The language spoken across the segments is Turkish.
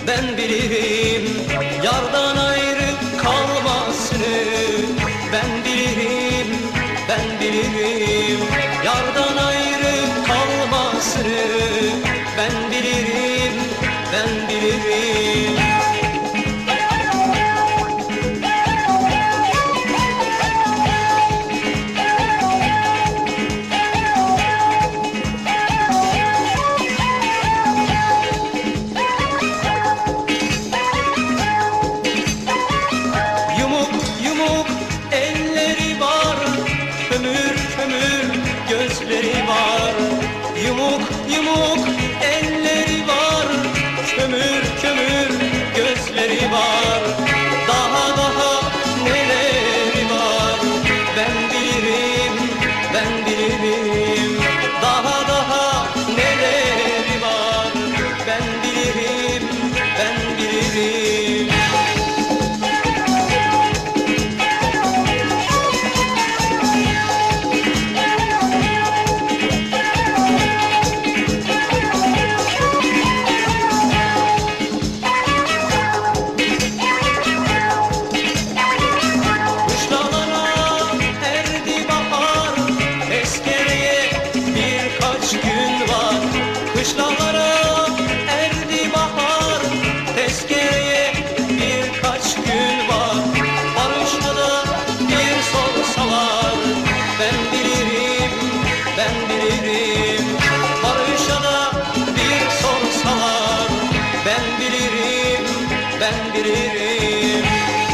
ben bilirim. Yardan ayrı kalmasını ben bilirim, ben bilirim. Yardan ayrı kalmasını ben bilirim, ben bilirim. Gözleri var, yumuk yumuk elleri var, kömür kömür gözleri var. Daha daha neleri var, ben bilirim, ben bilirim. Daha daha neleri var, ben bilirim, ben bilirim. Kışlalara erdi bahar, tezkereye birkaç gün var. Barışta da bir sorsalar, ben bilirim, ben bilirim. Barışta da bir sorsalar, ben bilirim, ben bilirim.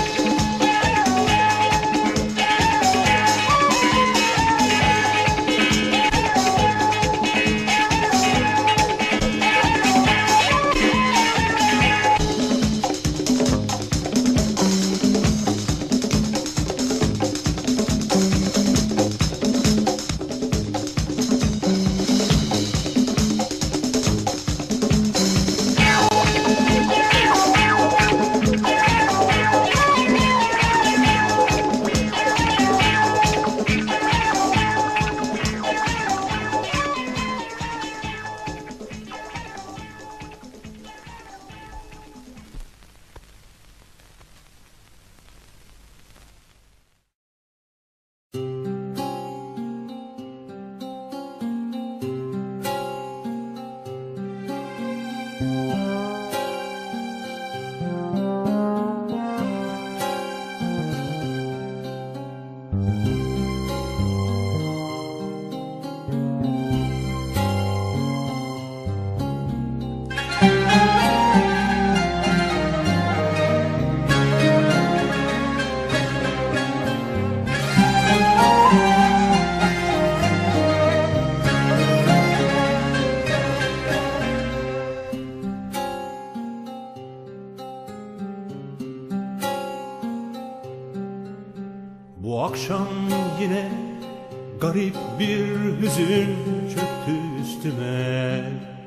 Bu akşam yine garip bir hüzün çöktü üstüme.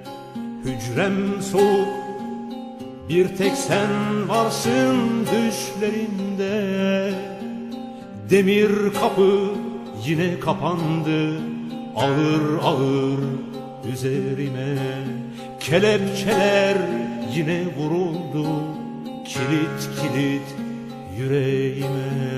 Hücrem soğuk, bir tek sen varsın düşlerimde. Demir kapı yine kapandı ağır ağır üzerime. Kelepçeler yine vuruldu kilit kilit yüreğime.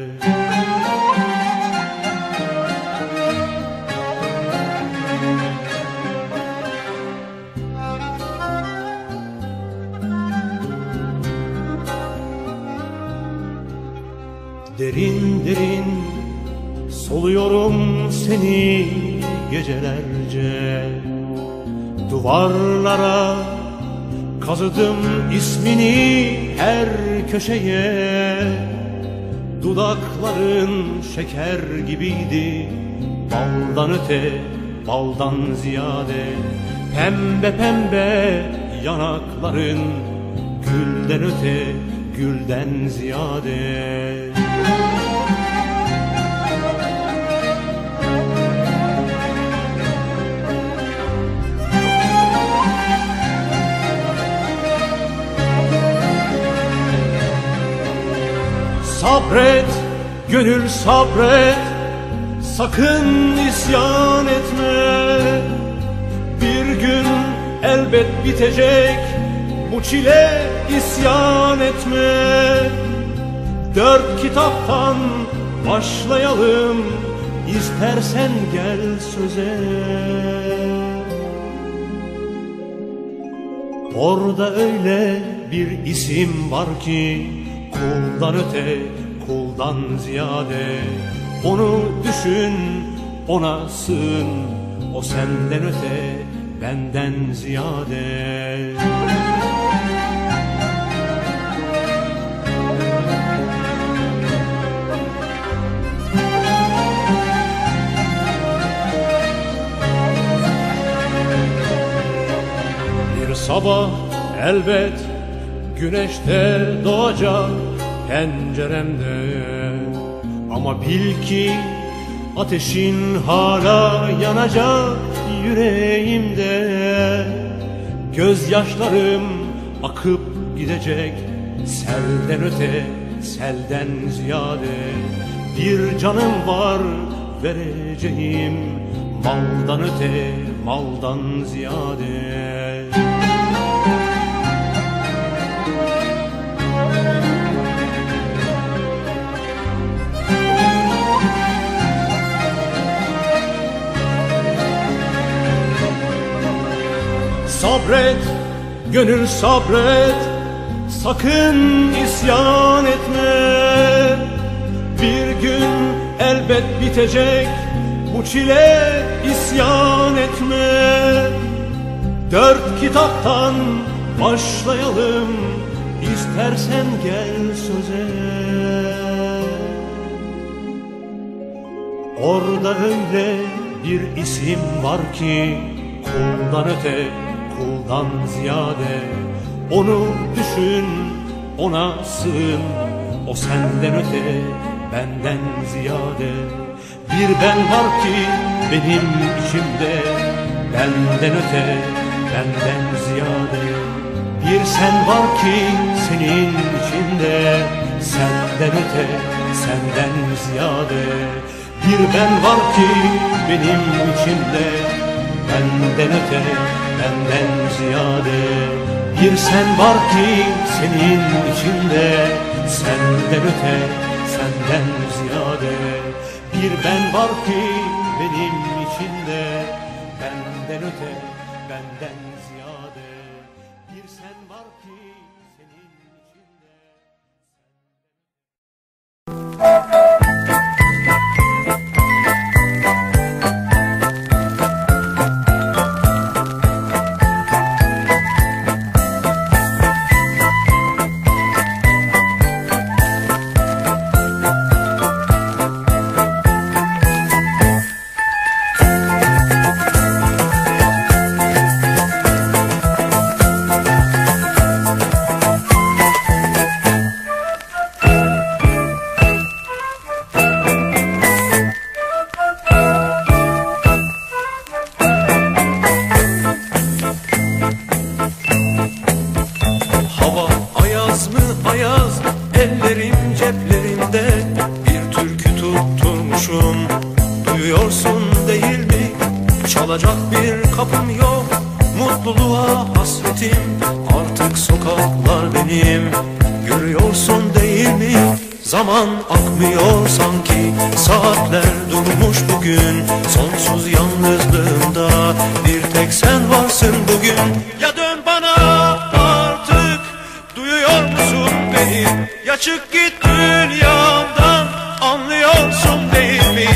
Derin derin soluyorum seni gecelerce. Duvarlara kazıdım ismini her köşeye. Dudakların şeker gibiydi, baldan öte, baldan ziyade. Pembe pembe yanakların, gülden öte, gülden ziyade. Sabret, gönül sabret, sakın isyan etme. Bir gün elbet bitecek bu bu çile isyan etme. 4 kitaptan başlayalım, istersen gel söze. Orada öyle bir isim var ki, kuldan öte, kuldan ziyade. Onu düşün, ona sığın, o senden öte, benden ziyade. Bir sabah elbet güneşte doğacak penceremde. Ama bil ki ateşin hala yanacak yüreğimde. Gözyaşlarım akıp gidecek selden öte, selden ziyade. Bir canım var vereceğim, maldan öte, maldan ziyade. Sabret, gönül sabret, sakın isyan etme. Bir gün elbet bitecek bu çile, isyan etme. 4 kitaptan başlayalım, istersen gel söze. Orada öyle bir isim var ki, kuldan öte, kuldan ziyade. Onu düşün, ona sığın, o senden öte, benden ziyade. Bir ben var ki benim içimde, benden öte, benden ziyade. Bir sen var ki senin içinde, senden öte, senden ziyade. Bir ben var ki benim içimde, benden öte, benden ziyade. Bir sen var ki senin içinde, senden öte, senden ziyade. Bir ben var ki benim içinde, benden öte, benden ziyade. Bir sen var ki senin içinde. Ellerim ceplerimde, bir türkü tutturmuşum. Duyuyorsun değil mi? Çalacak bir kapım yok. Mutluluğa hasretim, artık sokaklar benim. Görüyorsun değil mi? Zaman akmıyor sanki, saatler durmuş bugün. Sonsuz yalnızlığımda bir tek sen varsın bugün. Ya dön bana artık, duyuyor musun beni? Ya çık git dünyamdan, anlıyorsun değil mi?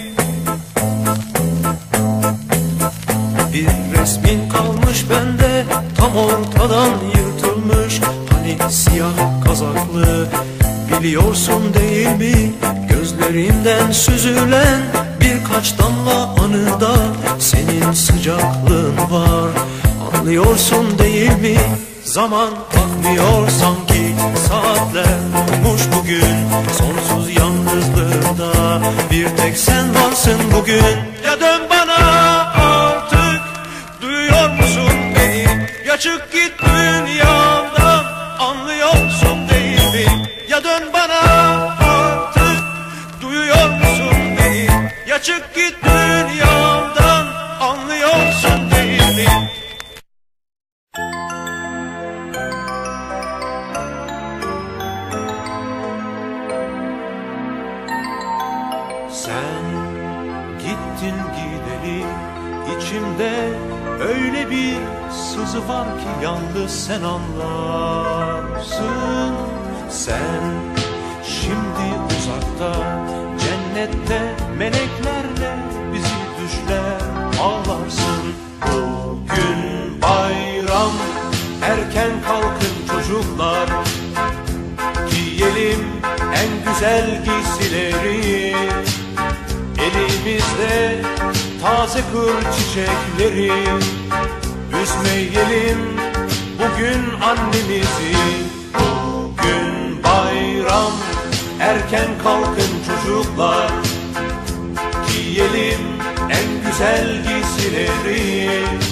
Bir resmin kalmış bende, tam ortadan yırtılmış. Hani siyah kazaklı, biliyorsun değil mi? Gözlerinden süzülen birkaç damla anıda senin sıcaklığın var. Anlıyorsun değil mi? Zaman akmıyor sanki, saatler durmuş bugün. Sonsuz yalnızlığımda bir tek sen varsın bugün. Ya dön bana artık, duyuyor musun beni? Ya çık git dünyamdan, anlıyorsun değil mi? Ya dön bana artık, duyuyor musun beni? Ya çık git dünyamdan, anlıyorsun değil mi? içimde öyle bir sızı var ki yalnız sen anlarsın. Sen şimdi uzakta, cennette meleklerle bizi düşler ağlarsın. Bugün bayram, erken kalkın çocuklar, giyelim en güzel giysileri, elimizde taze kır çiçekleri. Üzmeyelim bugün annemizi. Bugün bayram, erken kalkın çocuklar, giyelim en güzel giysileri,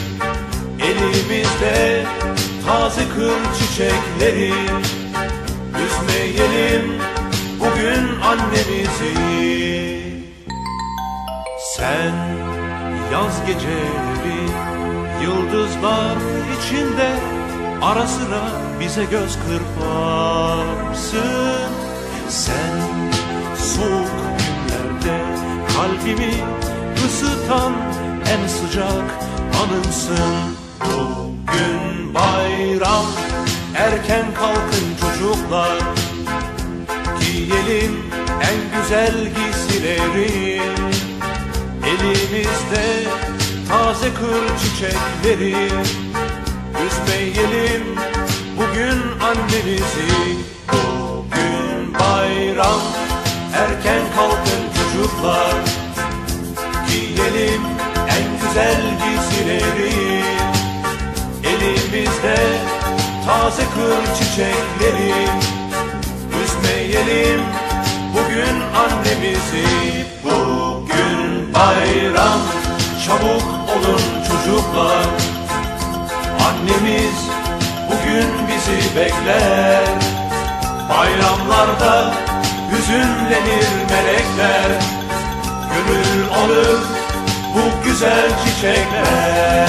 elimizde taze kır çiçekleri. Üzmeyelim bugün annemizi. Sen yaz geceleri yıldızlar içinde ara sıra bize göz kırparsın. Sen soğuk günlerde kalbimi ısıtan en sıcak anımsın. Bugün bayram, erken kalkın çocuklar, giyelim en güzel giysileri, elimizde taze kır çiçekleri. Üzmeyelim bugün annemizi. Bugün bayram, erken kalkın çocuklar, giyelim en güzel giysileri, elimizde taze kır çiçekleri. Üzmeyelim bugün annemizi. Bugün bayram, çabuk olun çocuklar, annemiz bugün bizi bekler. Bayramlarda hüzünlenir melekler, gönül alır bu güzel çiçekler.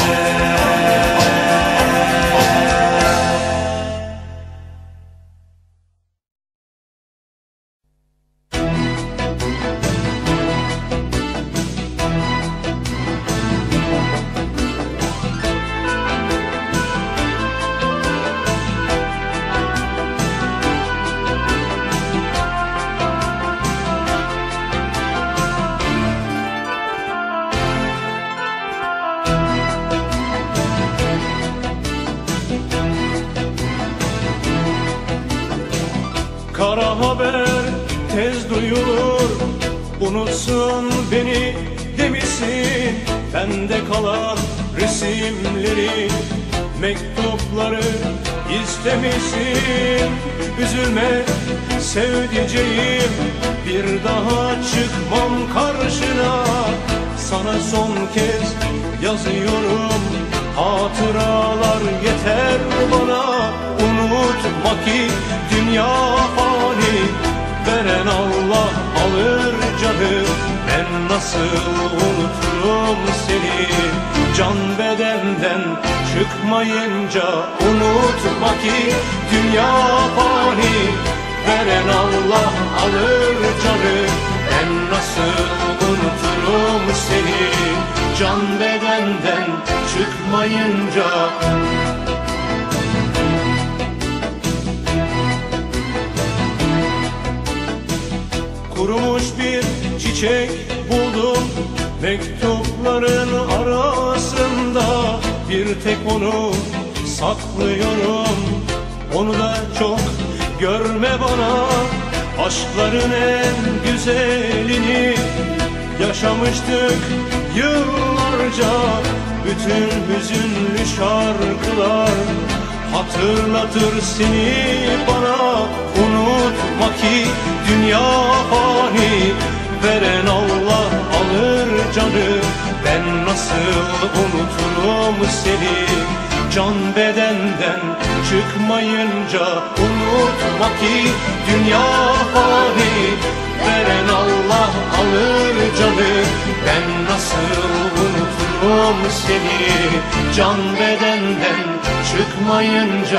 Kara haber tez duyulur, unutsun beni demişsin. Bende kalan resimleri, mektupları istemişsin. Üzülme sevdiceğim, bir daha çıkmam karşına. Sana son kez yazıyorum, hatıralar yeter bana. Unutma ki dünya fani, veren Allah alır canı. Ben nasıl unuturum seni, can bedenden çıkmayınca. Unutma ki dünya fani, veren Allah alır canı. Ben nasıl unuturum seni, can bedenden çıkmayınca. Kurumuş bir çiçek buldum mektupların arasında. Bir tek onu saklıyorum, onu da çok görme bana. Aşkların en güzelini yaşamıştık yıllarca. Bütün hüzünlü şarkılar hatırlatır seni bana. Unutma ki dünya fani, veren Allah alır canı. Ben nasıl unuturum seni, can bedenden çıkmayınca. Unutma ki dünya fani, veren Allah alır canı. Ben nasıl unuturum seni, can bedenden çıkmayınca.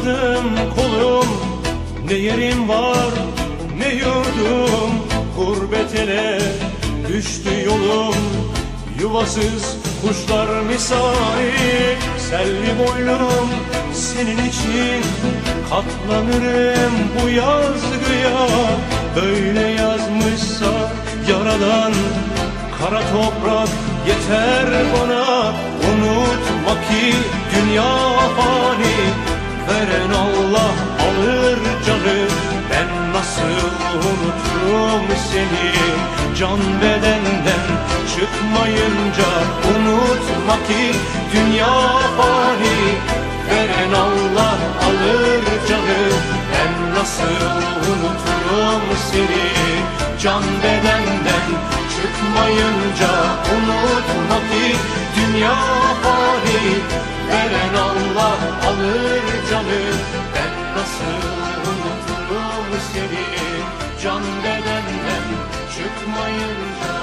Uzadım kolum, ne yerim var ne yurdum, gurbet ele düştü yolum. Yuvasız kuşlar misali selvi boylum, senin için katlanırım bu yazgıya. Böyle yazmışsa yaradan kara toprak yeter bana. Unutma ki dünya fani, veren Allah alır canı. Ben nasıl unuturum seni can bedenden çıkmayınca. Unutma ki dünya fani, veren Allah alır canı. Ben nasıl unuturum seni can bedenden çıkmayınca. Unutma ki dünya fani, veren Allah alır canı. Ben nasıl unuturum seni can bedenden çıkmayınca.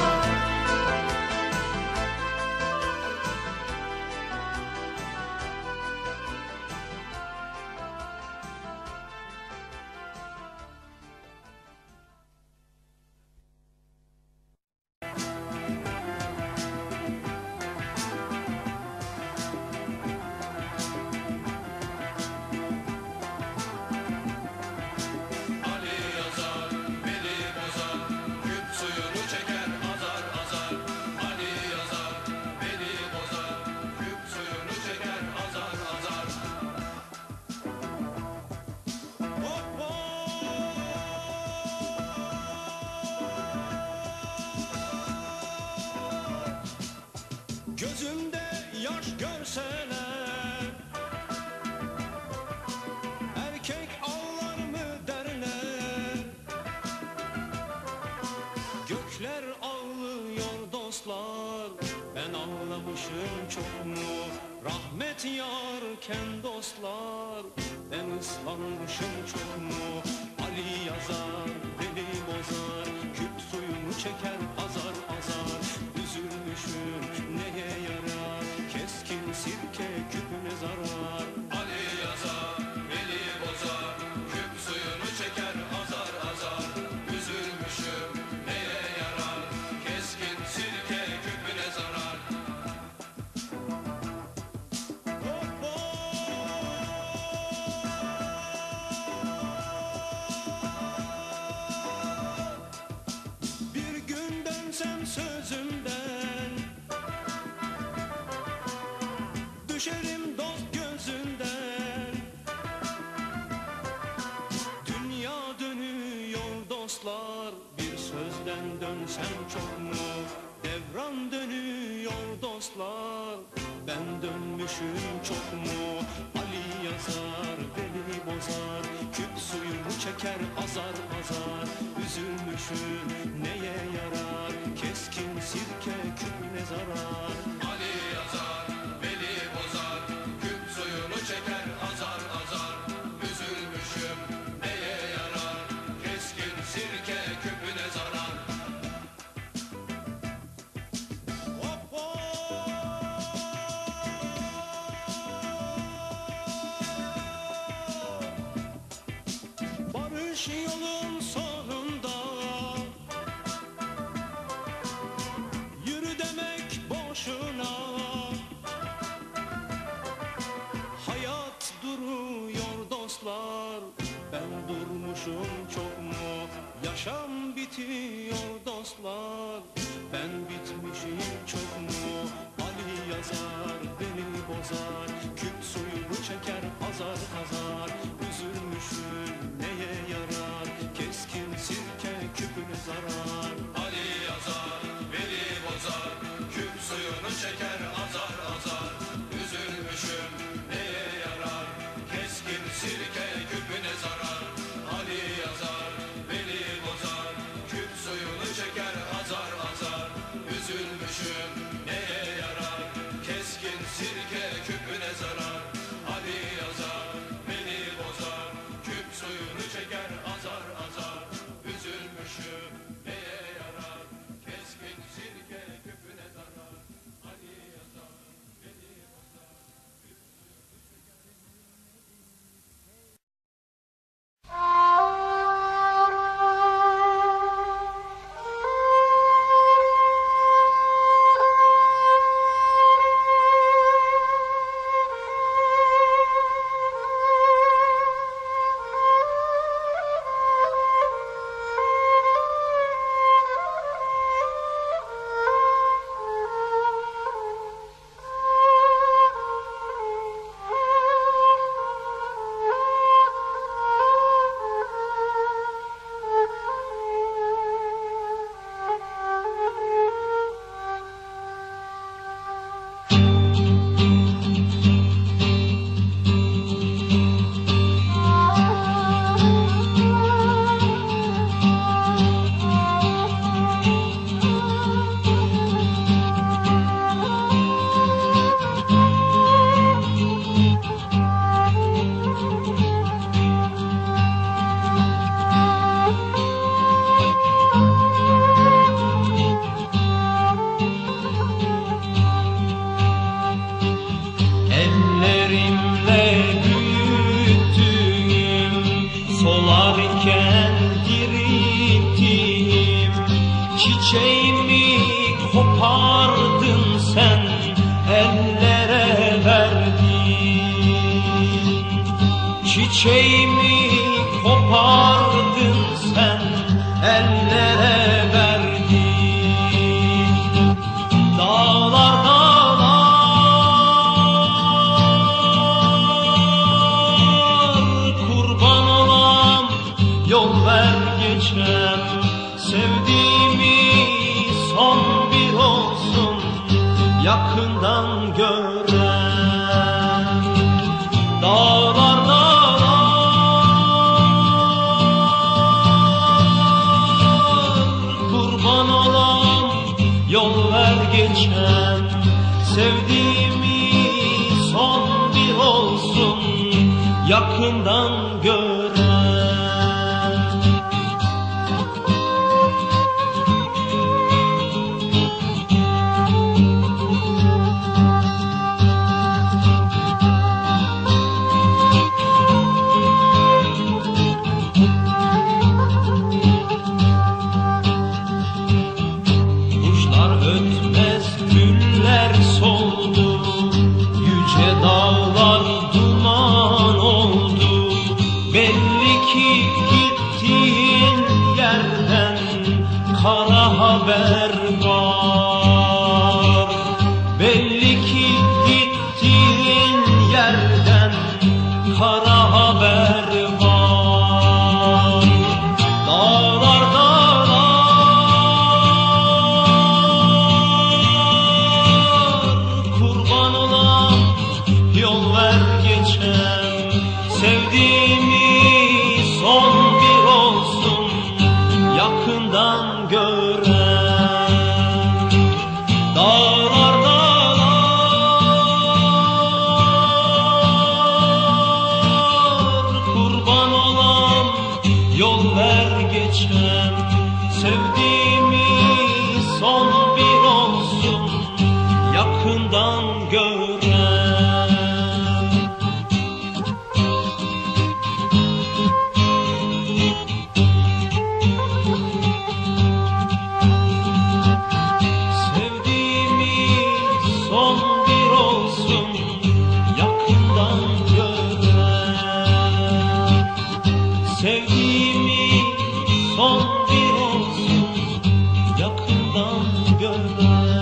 Gözümde yaş görseler, erkek ağlar mı derler. Gökler ağlıyor dostlar, ben ağlamışım çok mu? Rahmet yarken dostlar, ben ıslanmışım çok mu? Ali yazar, deli bozar, küp suyunu çeker azar azar. Üzülmüşüm neye yarar, keskin sirke küpüne zarar. Ali yazar, deli bozar, küp suyunu çeker azar azar. Üzülmüşüm neye yarar, keskin sirke küpüne zarar. Bir gün dönsem sözümden, düşerim dost gözünden. Dünya dönüyor dostlar, bir sözden dönsem çok mu? Devran dönüyor dostlar, ben dönmüşüm çok mu? Ali yazar, deli bozar, küp suyunu çeker azar azar. Üzülmüşüm neye yarar, keskin sirke küpüne zarar. Ali yazar, deli bozar, küp suyunu çeker azar azar. Üzülmüşüm neye yarar, keskin sirke küpüne zarar. Hop hop. Barış yolun sonunda, yürü demek boşuna. Hayat duruyor dostlar, ben durmuşum çok mu? Yaşam bitiyor dostlar, ben bitmişim çok mu? Ali yazar, beni bozar, küp suyunu çeker azar azar. Üzülmüşüm neye yarar, keskin sirke küpüne zarar. Ali yazar, beni bozar, küp suyunu çeker azar azar. Üzülmüşüm neye yarar, keskin sirke küpüne zarar. Ali yazar, beni bozar, küp suyunu çeker azar azar. Üzülmüşüm neye yarar, keskin sirke küpüne zarar. Ali yazar, beni solarken dirilttim. Çiçeğimi kopardın sen, ellere verdin. Çiçeğimi kopardın sen, ellere verdin. Dağlar dağlar kurban olam, yol ver geçem. Sevdiğimi son bir olsun, yakından gören. Dağlar dağlar kurban olam, yol ver geçem. Sevdiğimi son bir olsun, yakından gören. Kuşlar ötmez, güller soldu, yüce dağlar duman oldu. Belli ki gittiğin yerden kara haber var. Belli ki gittiğin yerden kara haber var. Dağlar dağlar kurban olan, yol ver geçem. Sevdiğimi son bir olsun, yakından gören. Dağlar dağlar kurban olan, yol ver geçem. Sevdiğimi son bir olsun, yakından gören. Sevdiğimi son bir olsun, yakından gören. Sevdiğimi son bir olsun, yakından gören.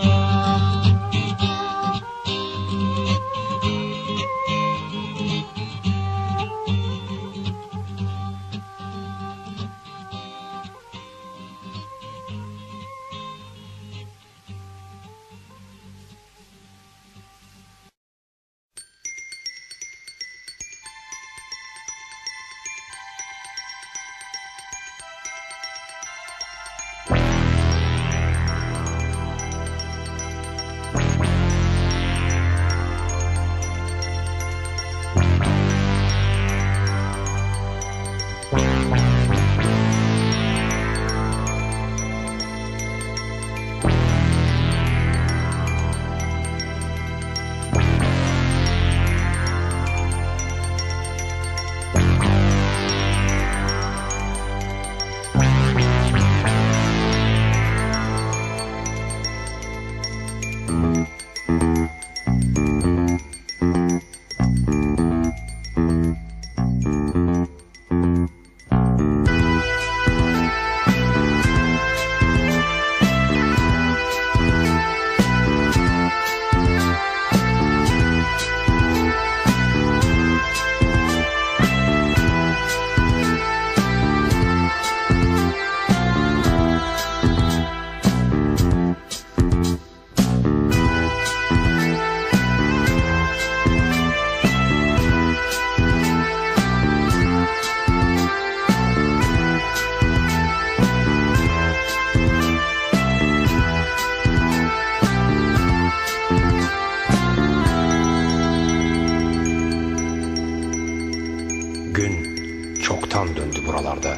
çoktan döndü buralarda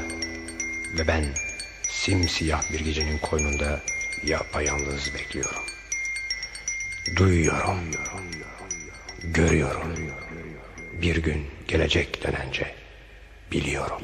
ve ben simsiyah bir gecenin koynunda yapayalnız bekliyorum. Duyuyorum, görüyorum. Bir gün gelecek denence biliyorum.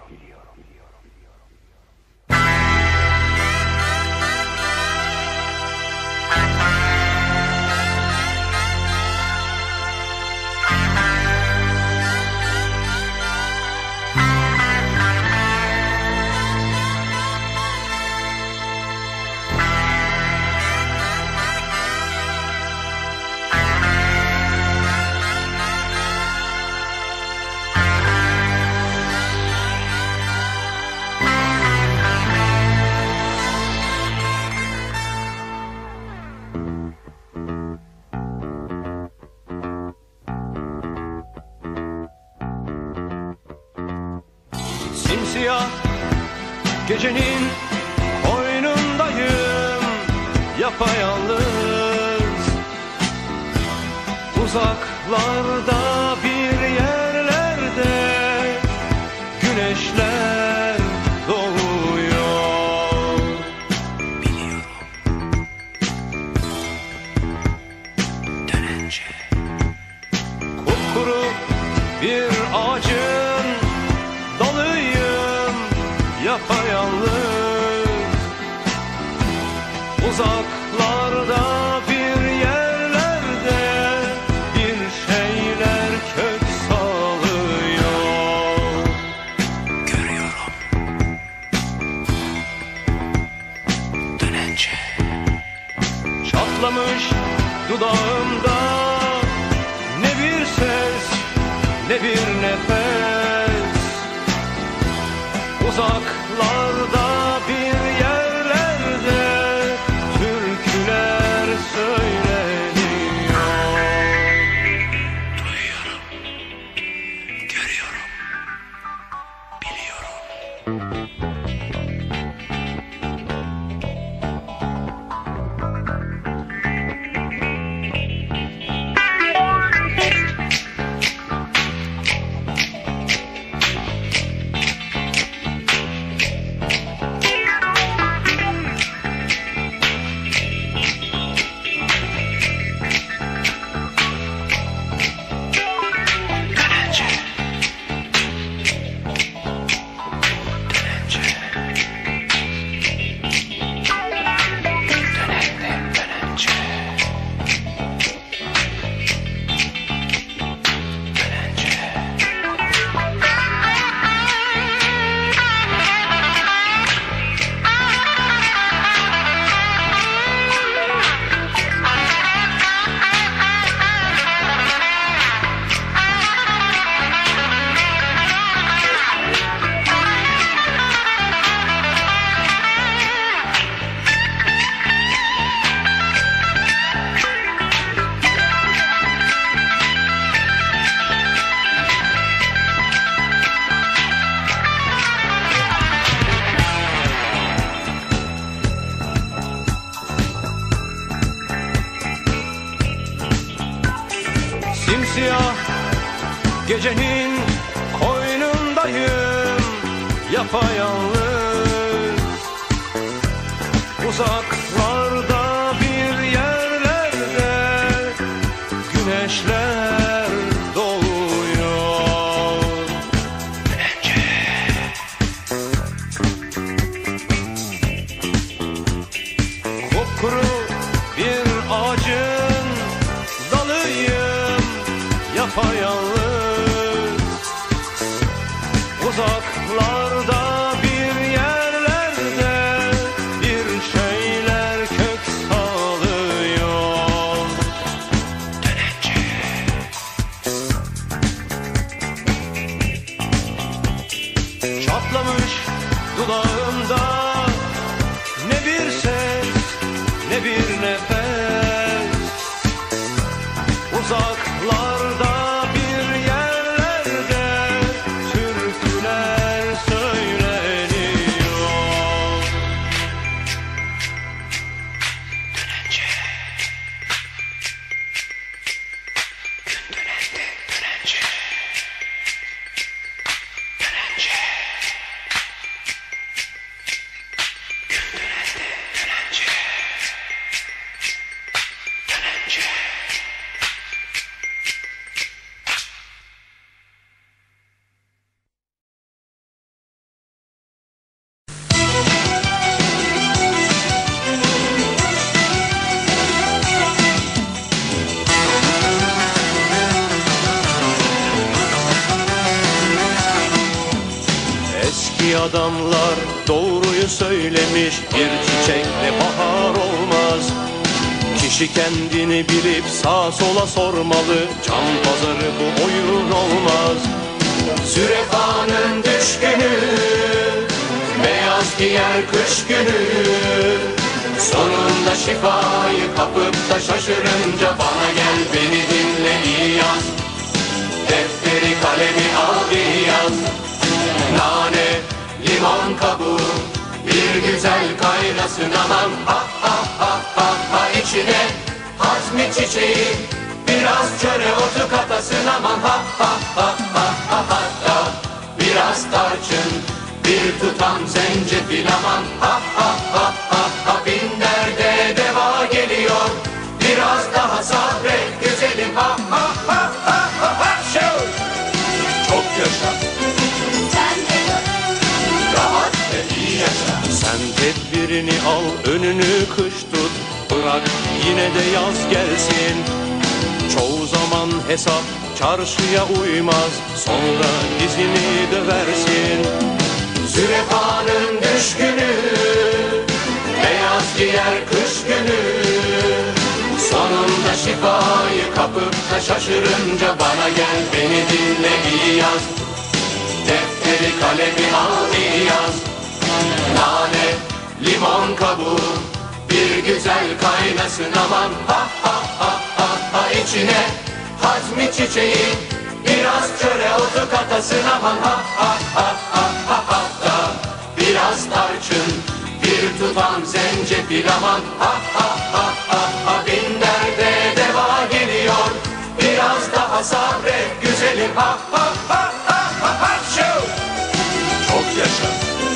Simsiyah gecenin koynundayım, yapayalnız. Uzaklarda bir yerlerde güneşler doğuyor. Biliyorum. Dönünce. Kupkuru bir ağacın dalıyım, yapayalnız. Uzaklarda bir yerlerde bir şeyler kök salıyor. Görüyorum. Dönünce. Çatlamış dudağımda ne bir ses ne bir nefes. Uzaklarda bir yerlerde türküler söyleniyor. Duyuyorum. Görüyorum. Biliyorum. Simsiyah gecenin koynundayım, yapayalnız. Uzaklarda bir yerlerde güneşler doğuyor. Kupkuru bir ağacın dalıyım, yapayalnız. Uzaklarda bir yerlerde bir şeyler kök salıyor. Çatlamış dudağımda ne bir ses ne bir nefes. Uzaklarda bir yerlerde türküler söyleniyor. Dönünce. Gün dönendi dönünce. Dönünce. Gün dönendi dönünce. Eski adamlar doğruyu söylemiş, bir çiçekle bahar olmaz. Kişi kendini bilip sağa sola sormalı, can pazarı bu oyun olmaz. Zürefanın düşkünü, beyaz giyer kış günü. Sonunda şifayı kapıp da şaşırınca bana gel beni dinle iyi yaz. Defteri kalemi al bir yaz. Nane, limon kabuğu, bir güzel kaynasın aman. Ha ha ha ha ha içine hazmi çiçeği, biraz çöre otu katasın aman. Ha ha ha ha ha hatta biraz tarçın, bir tutam zencefil aman. Ha ha ha ha ha bin derde deva geliyor, biraz daha sabret güzelim. Ha ha ha ha ha ha şov. Çok yaşa, rahat ve iyi yaşa. Sen tedbirini al, önünü kış tut, bırak yine de yaz gelsin. Çoğu zaman hesap çarşıya uymaz, sonra dizini döversin. Zürefanın düşkünü, beyaz giyer kış günü. Sonunda şifayı kapıp da şaşırınca bana gel beni dinle iyi yaz. Defteri kalemi al iyi yaz. Nane, limon kabuğu, bir güzel kaynasın aman. Ha ha ha ha ha içine hazmi çiçeği, biraz çöre otu katasın aman. Ha ha ha ha ha hatta biraz tarçın, bir tutam zencefil aman. Ha ha ha ha ha bin derde deva geliyor, biraz daha sabret güzelim. Ha ha ha ha ha ha şov. Çok yaşa,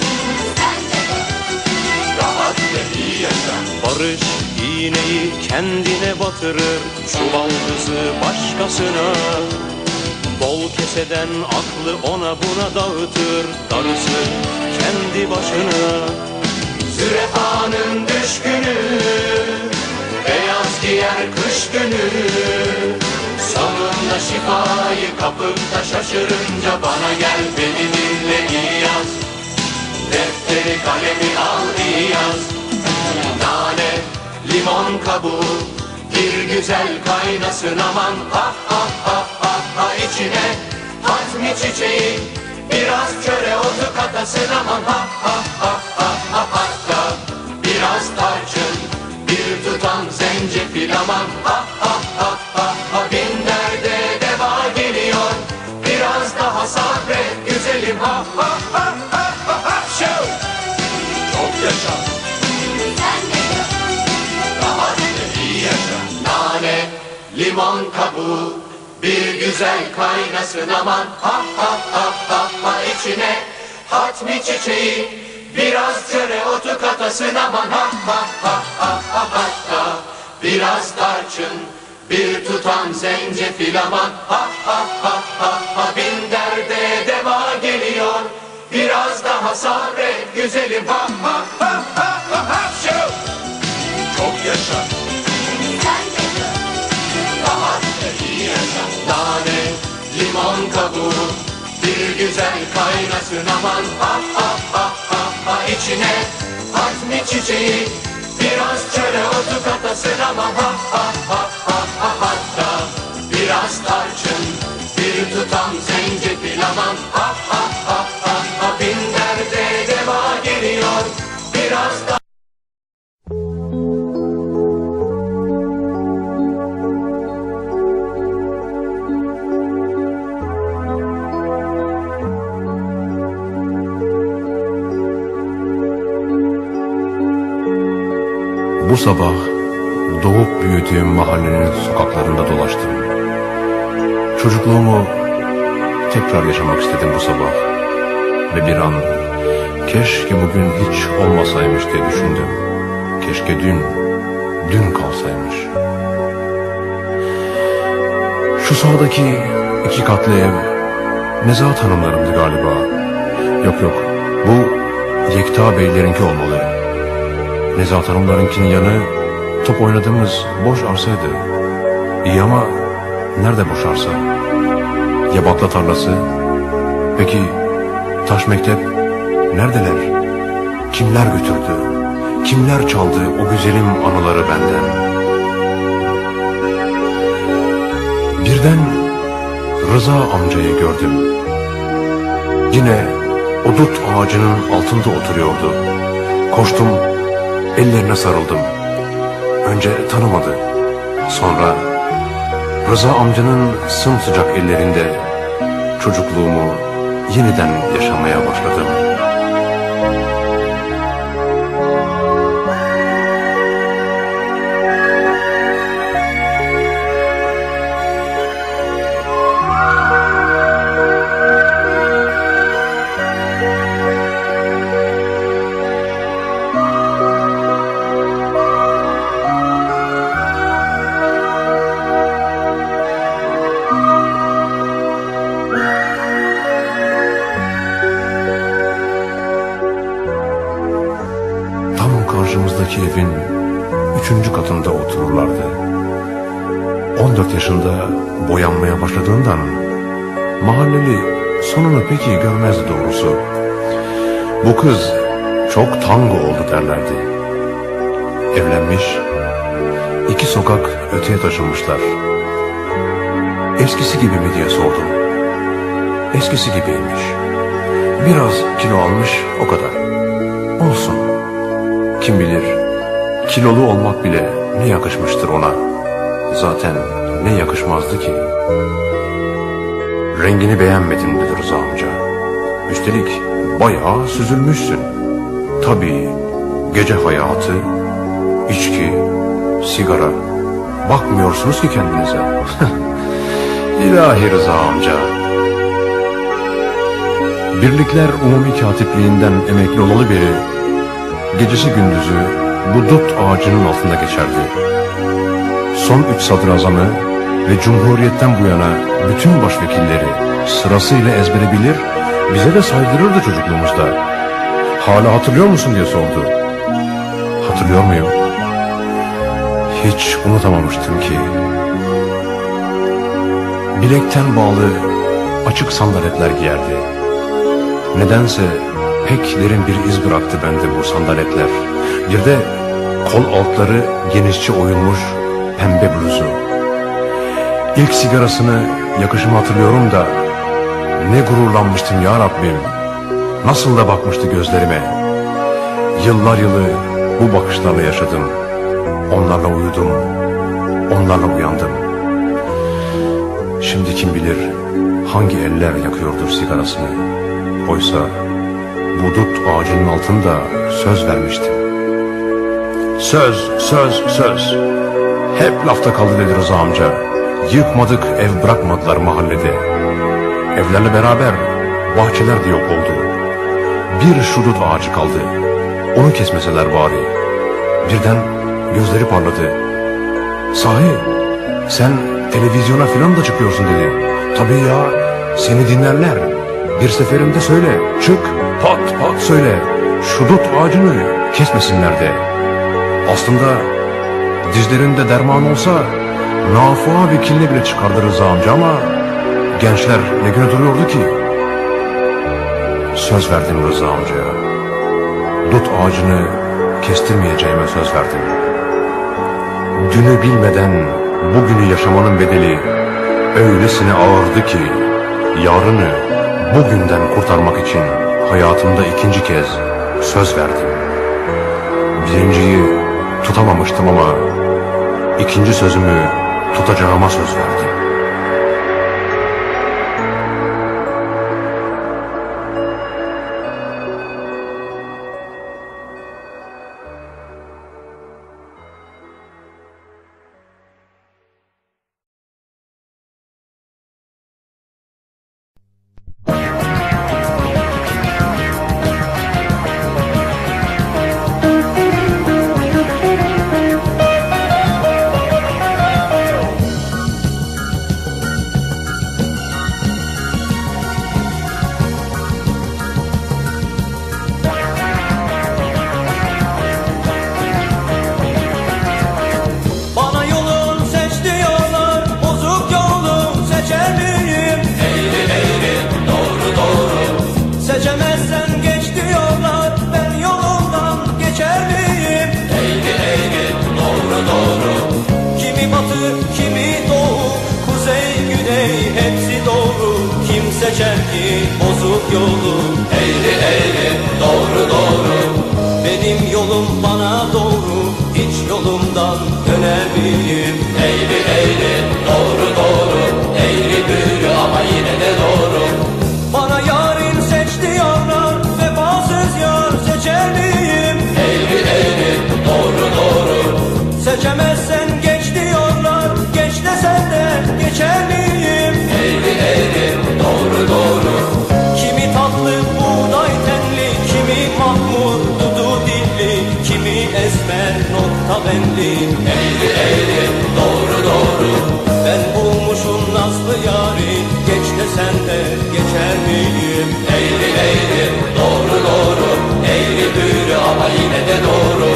rahat ve iyi yaşa. Barış iğneyi kendine batırır, çuval kızı başkasına. Bol keseden aklı ona buna dağıtır, darısı kendi başına. Zürefanın düşkünü, beyaz giyer kış günü. Sonunda şifayı kapıp da şaşırınca bana gel beni dinle iyi yaz. Defteri kalemi al iyi yaz. Nane, limon kabuğu, bir güzel kaynasın aman. Ha ha ha ha ha içine hazmi çiçeği, biraz çöre otu katasın aman. Ha ha ha ha ha hatta biraz tarçın, bir tutam zencefil aman. Ha ha ha ha ha bin derde deva geliyor, biraz daha sabret güzelim. Ha ha ha ha ha ha şov. Çok yaşa, rahat ve iyi yaşa. Nane, limon kabuğu, bir güzel kaynasın aman. Ha ha ha ha ha içine hatmi çiçeği, biraz çöre otu katasın aman. Ha ha ha ha ha hatta biraz tarçın, bir tutam zencefil aman. Ha ha ha ha ha bin derde deva geliyor, biraz daha sabret güzelim. Ha ha ha ha ha ha şov. Çok yaşa, rahat ve iyi yaşa. Nane, limon kabuğu, bir güzel kaynasın aman. Ha ha ha ha ha içine hazmi çiçeği, biraz çöre otu katasın aman. Ha ha ha ha ha hatta biraz tarçın, bir tutam zencefil aman. Ha ha ha ha ha bin derde deva geliyor, biraz da. Bu sabah doğup büyüdüğüm mahallenin sokaklarında dolaştım. Çocukluğumu tekrar yaşamak istedim bu sabah. Ve bir an keşke bugün hiç olmasaymış diye düşündüm. Keşke dün kalsaymış. Şu sağdaki 2 katlı ev Nezahat Hanımlarımdı galiba. Yok, bu Yekta Beylerinki olmalı. Nezahat Hanımlarınkinin yanı top oynadığımız boş arsaydı. İyi ama nerede boş arsa? Ya bakla tarlası? Peki taş mektep? neredeler? Kimler götürdü? Kimler çaldı o güzelim anıları benden? Birden Rıza amcayı gördüm. Yine o dut ağacının altında oturuyordu. Koştum, ellerine sarıldım. Önce tanımadı. Sonra Rıza amcanın sımsıcak ellerinde çocukluğumu yeniden yaşamaya başladım. Karşımızdaki evin 3. katında otururlardı. 14 yaşında boyanmaya başladığından mahalleli sonunu peki görmezdi doğrusu. Bu kız çok tango oldu derlerdi. Evlenmiş, 2 sokak öteye taşınmışlar. Eskisi gibi mi diye sordum. Eskisi gibiymiş. Biraz kilo almış, o kadar. Olsun. Kim bilir, kilolu olmak bile ne yakışmıştır ona. Zaten ne yakışmazdı ki. Rengini beğenmedim dedi Rıza amca. Üstelik bayağı süzülmüşsün. Tabii gece hayatı, içki, sigara. Bakmıyorsunuz ki kendinize. İlahi Rıza amca. Birlikler Umumi Katipliğinden emekli olalı beri gecesi gündüzü bu dut ağacının altında geçerdi. Son 3 sadrazamı ve Cumhuriyet'ten bu yana bütün başvekilleri sırasıyla ezbere bilir, bize de saydırırdı çocukluğumuzda. Hala hatırlıyor musun diye sordu. Hatırlıyor muyum? Hiç unutamamıştım ki. Bilekten bağlı açık sandaletler giyerdi. Nedense pek derin bir iz bıraktı bende bu sandaletler. Bir de kol altları genişçe oyulmuş pembe bluzu. İlk sigarasını yakışımı hatırlıyorum da ne gururlanmıştım ya Rabbim. Nasıl da bakmıştı gözlerime. Yıllar yılı bu bakışlarla yaşadım. Onlarla uyudum, onlarla uyandım. Şimdi kim bilir hangi eller yakıyordur sigarasını. Oysa bu dut ağacının altında söz vermiştim. Söz, söz, söz. Hep lafta kaldı dedi Rıza amca. Yıkmadık, ev bırakmadılar mahallede. Evlerle beraber bahçeler de yok oldu. Bir şu dut ağacı kaldı. Onu kesmeseler bari. Birden gözleri parladı. Sahi sen televizyona filan da çıkıyorsun dedi. Tabii ya, seni dinlerler. Bir seferinde söyle, çık, pat pat söyle. Şu dut ağacını kesmesinler de. Aslında dizlerinde derman olsa nafıa vekiline bile çıkardı Rıza amca ama gençler ne güne duruyordu ki? Söz verdim Rıza amcaya. Dut ağacını kestirmeyeceğime söz verdim. Dünü bilmeden bugünü yaşamanın bedeli öylesine ağırdı ki yarını bugünden kurtarmak için hayatımda 2. kez söz verdim. Birinciyi tutamamıştım ama 2. sözümü tutacağıma söz verdim. Seçemezsen geçti diyorlar, ben yolumdan geçer miyim? Eğri eğri, doğru doğru. Kimi batı, kimi doğu, kuzey, güney hepsi doğru. Kim seçer ki bozuk yolu? Eğri eğri, doğru doğru. Benim yolum bana doğru, hiç yolumdan döner miyim? Eğri eğri, doğru doğru. Eğri büğrü ama yine de doğru. Bana yarın seç diyorlar, vefasız yar seçer miyim? Eğri eğri, doğru doğru. Seçemezsen geç diyorlar, geç desen de geçer miyim? Eğri eğri, doğru doğru. Kimi tatlı buğday tenli, kimi mahmur dudu dilli, kimi esmer nokta benli. Eğri eğri, doğru doğru. Ben bulmuşum nazlı yari, geç desen de geçer miyim? Eğri eğri, doğru doğru. Eğri büğrü ama yine de doğru.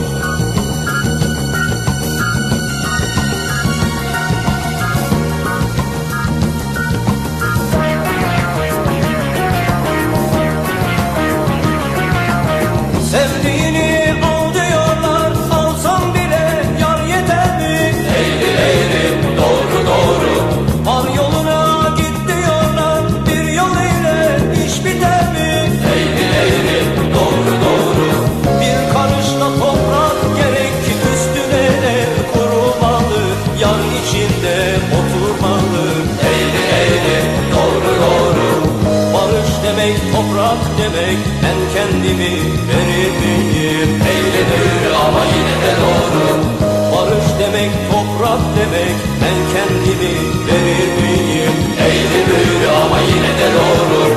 Sevdiğini al diyorlar, alsam bile yar yeter mi? Eğri eğri, doğru doğru. Var yoluna git diyorlar, bir yol ile iş biter mi? Eğri eğri, doğru doğru. Bir karışla toprak gerek ki üstüne el kurumalı, yar içinde oturmalı. Eğri eğri, doğru doğru. Barış demek toprak demek, ben kendimi verir miyim? Eğri büğrü ama yine de doğru. Barış demek toprak demek, ben kendimi verir miyim? Eğri büğrü ama yine de doğru.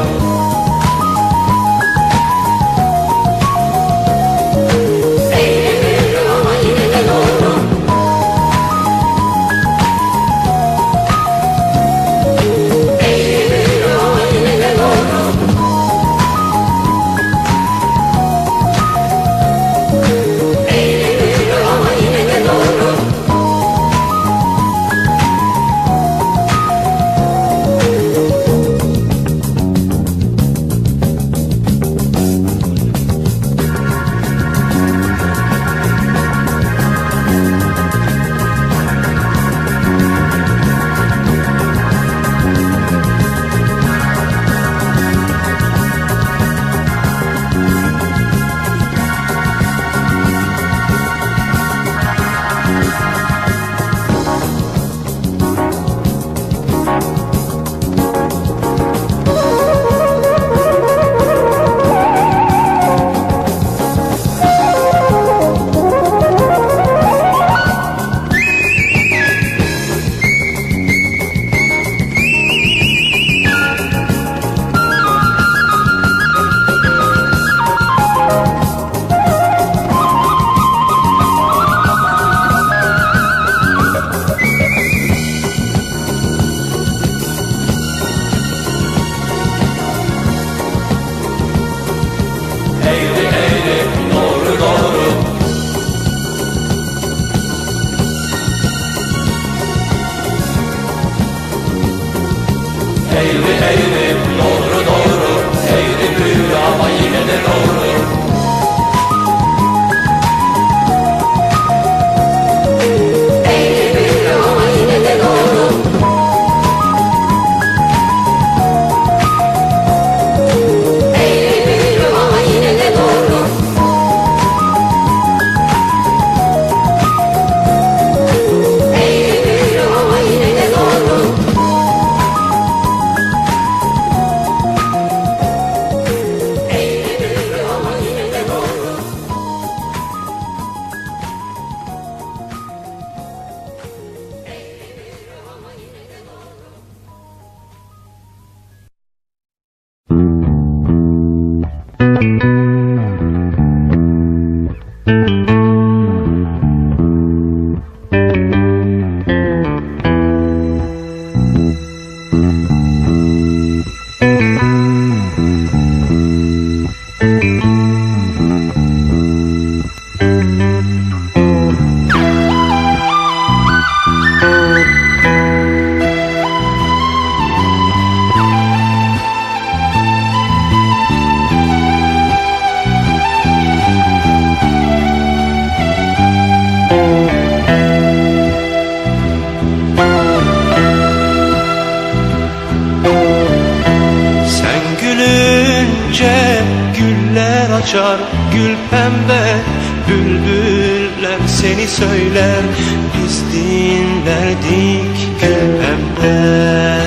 güller açar gül pembe, bülbüller seni söyler, biz dinlerdik gül pembe.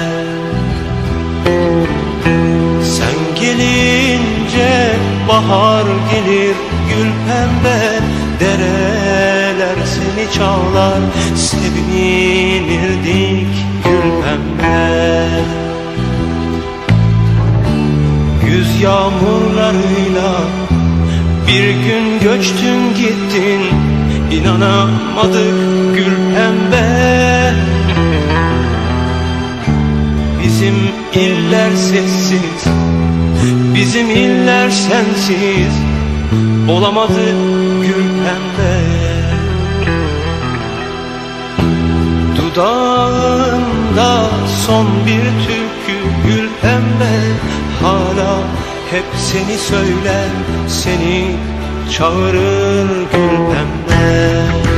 Sen gelince bahar gelir gül pembe, dereler seni çağlar, sevinirdik gül pembe. Güz yağmurlarıyla bir gün göçtün gittin, inanamadık gül pembe. Bizim iller sessiz, bizim iller sensiz, olamadı gül pembe. Dudağında son bir türkü gül pembe, hala hep seni söyler, seni çağırır gül pembe.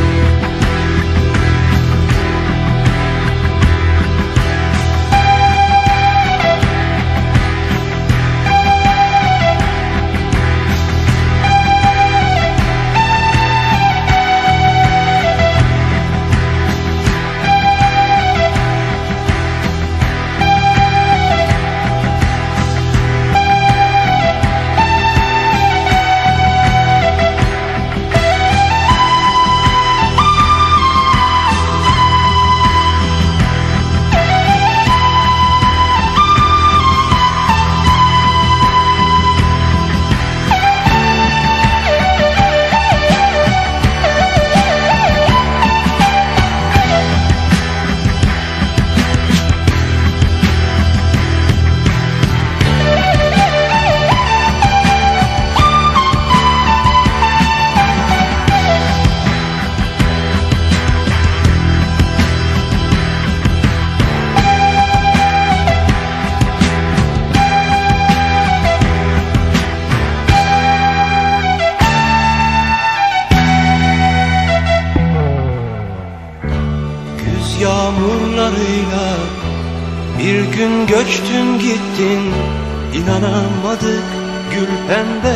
Yağmurlarıyla bir gün göçtün gittin, inanamadık gül pembe.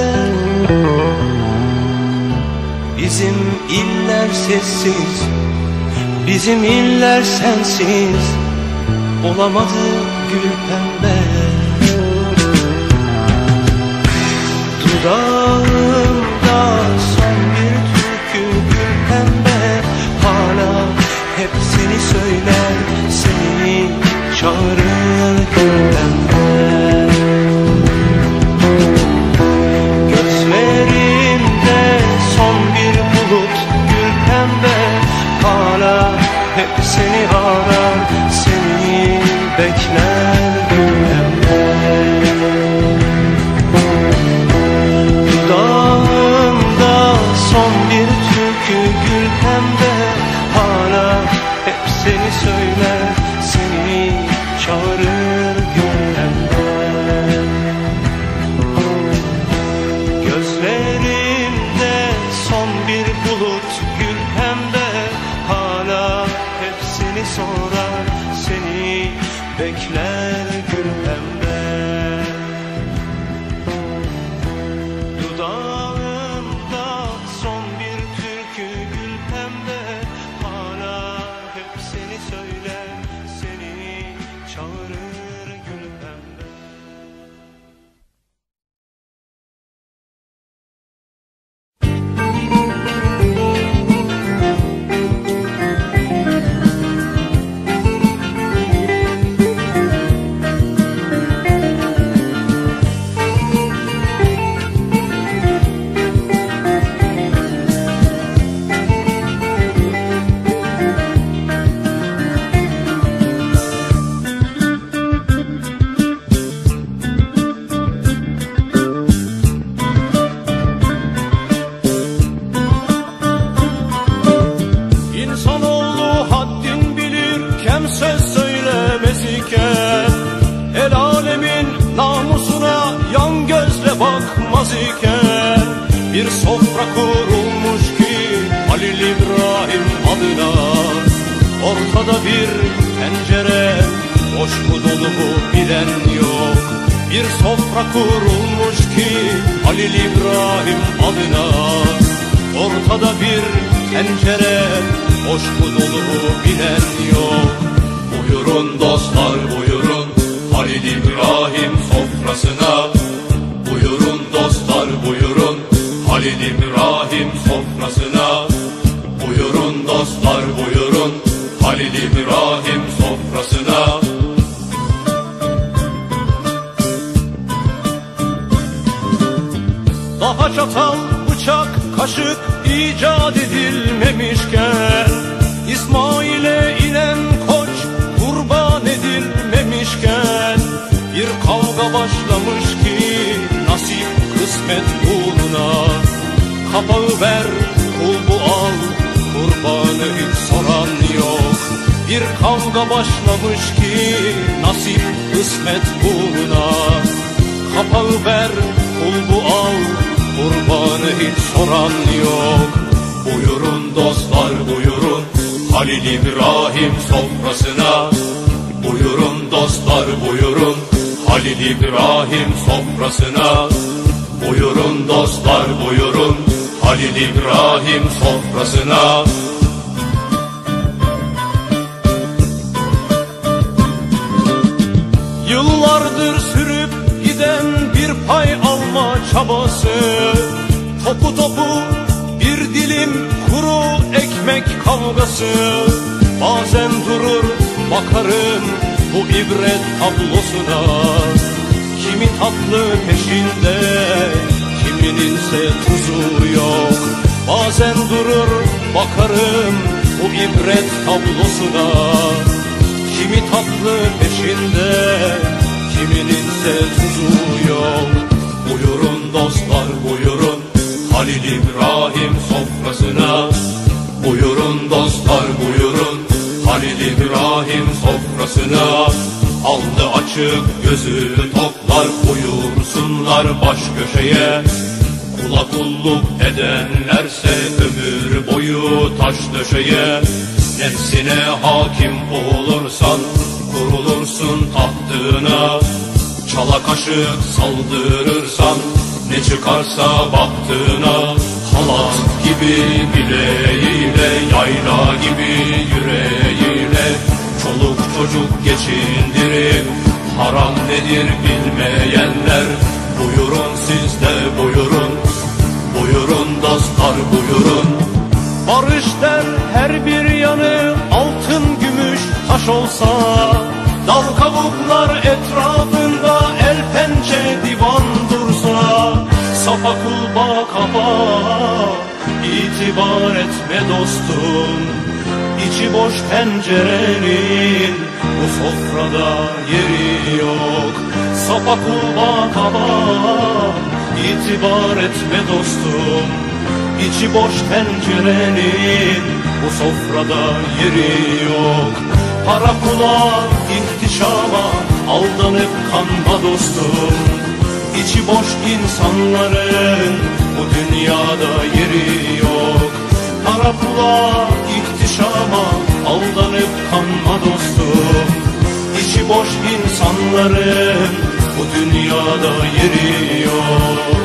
Bizim iller sessiz, bizim iller sensiz, olamadı gül pembe. Dudağımda son bir türkü gül pembe, hala hep seni söyler, seni çağırır gül pembe. Gözlerimde son bir bulut gül pembe, hala hep seni arar, seni bekler gül pembe. Dudağımda son bir türkü gül pembe, hala hep seni söyler, seni çağırır gül pembe. Gözlerimde son bir bulut gül pembe, hala hep seni sorar, seni bekler gül pembe. Dudağımda son bir türkü gül pembe, hala hep seni söyler, seni çağırır gül pembe. Söz söylemez iken, el alemin namusuna yan gözle bakmaz iken, bir sofra kurulmuş ki Halil İbrahim adına, ortada bir tencere, boş mu dolu mu bilen yok. bir sofra kurulmuş ki Halil İbrahim adına. Ortada bir tencere, boş mu dolu mu bilen yok. Buyurun dostlar buyurun Halil İbrahim sofrasına. Buyurun dostlar buyurun Halil İbrahim sofrasına. Buyurun dostlar buyurun Halil İbrahim sofrasına. Daha çatal, bıçak, kaşık icat edilmemişken, İsmail'e inen koç kurban edilmemişken, bir kavga başlamış ki nasip kısmet uğruna. Kapağı ver, kul bu al, kurbanı hiç soran yok. Bir kavga başlamış ki nasip kısmet uğruna. Kapağı ver, kul bu al, kurbanı hiç soran yok. Buyurun dostlar buyurun Halil İbrahim sofrasına. Buyurun dostlar buyurun Halil İbrahim sofrasına. Buyurun dostlar buyurun Halil İbrahim sofrasına. Yıllardır sürüp giden bir pay alma çabası, topu topu bir dilim kuru ekmek kavgası. Bazen durur bakarım bu ibret tablosuna. Kimi tatlı peşinde, kimininse tuzu yok. Bazen durur bakarım bu ibret tablosuna. Kimi tatlı peşinde, kimininse tuzu yok. Buyurun dostlar buyurun Halil İbrahim sofrasına. Buyurun dostlar buyurun Halil İbrahim sofrasına. Alnı açık gözü toplar buyursunlar baş köşeye. Kula kulluk edenlerse ömür boyu taş döşeye. Nefsine hakim olursan kurulursun tahtına. Çala kaşık saldırırsan ne çıkarsa baktığına. Halat gibi bileğiyle, yayla gibi yüreğiyle çoluk çocuk geçindirip haram nedir bilmeyenler. Buyurun siz de buyurun, buyurun dostlar buyurun. Barış der her bir yanı altın gümüş taş olsa, dal kabuklar etrafında el pençe divan dursa. Sapa kulba kaba itibar etme dostum, İçi boş tencerenin bu sofrada yeri yok. Sapa kulba kaba itibar etme dostum, İçi boş tencerenin bu sofrada yeri yok. Para pula, ihtişama aldanıp kanma dostum, İçi boş insanların bu dünyada yeri yok. Para pula, ihtişama aldanıp kanma dostum, İçi boş insanların bu dünyada yeri yok.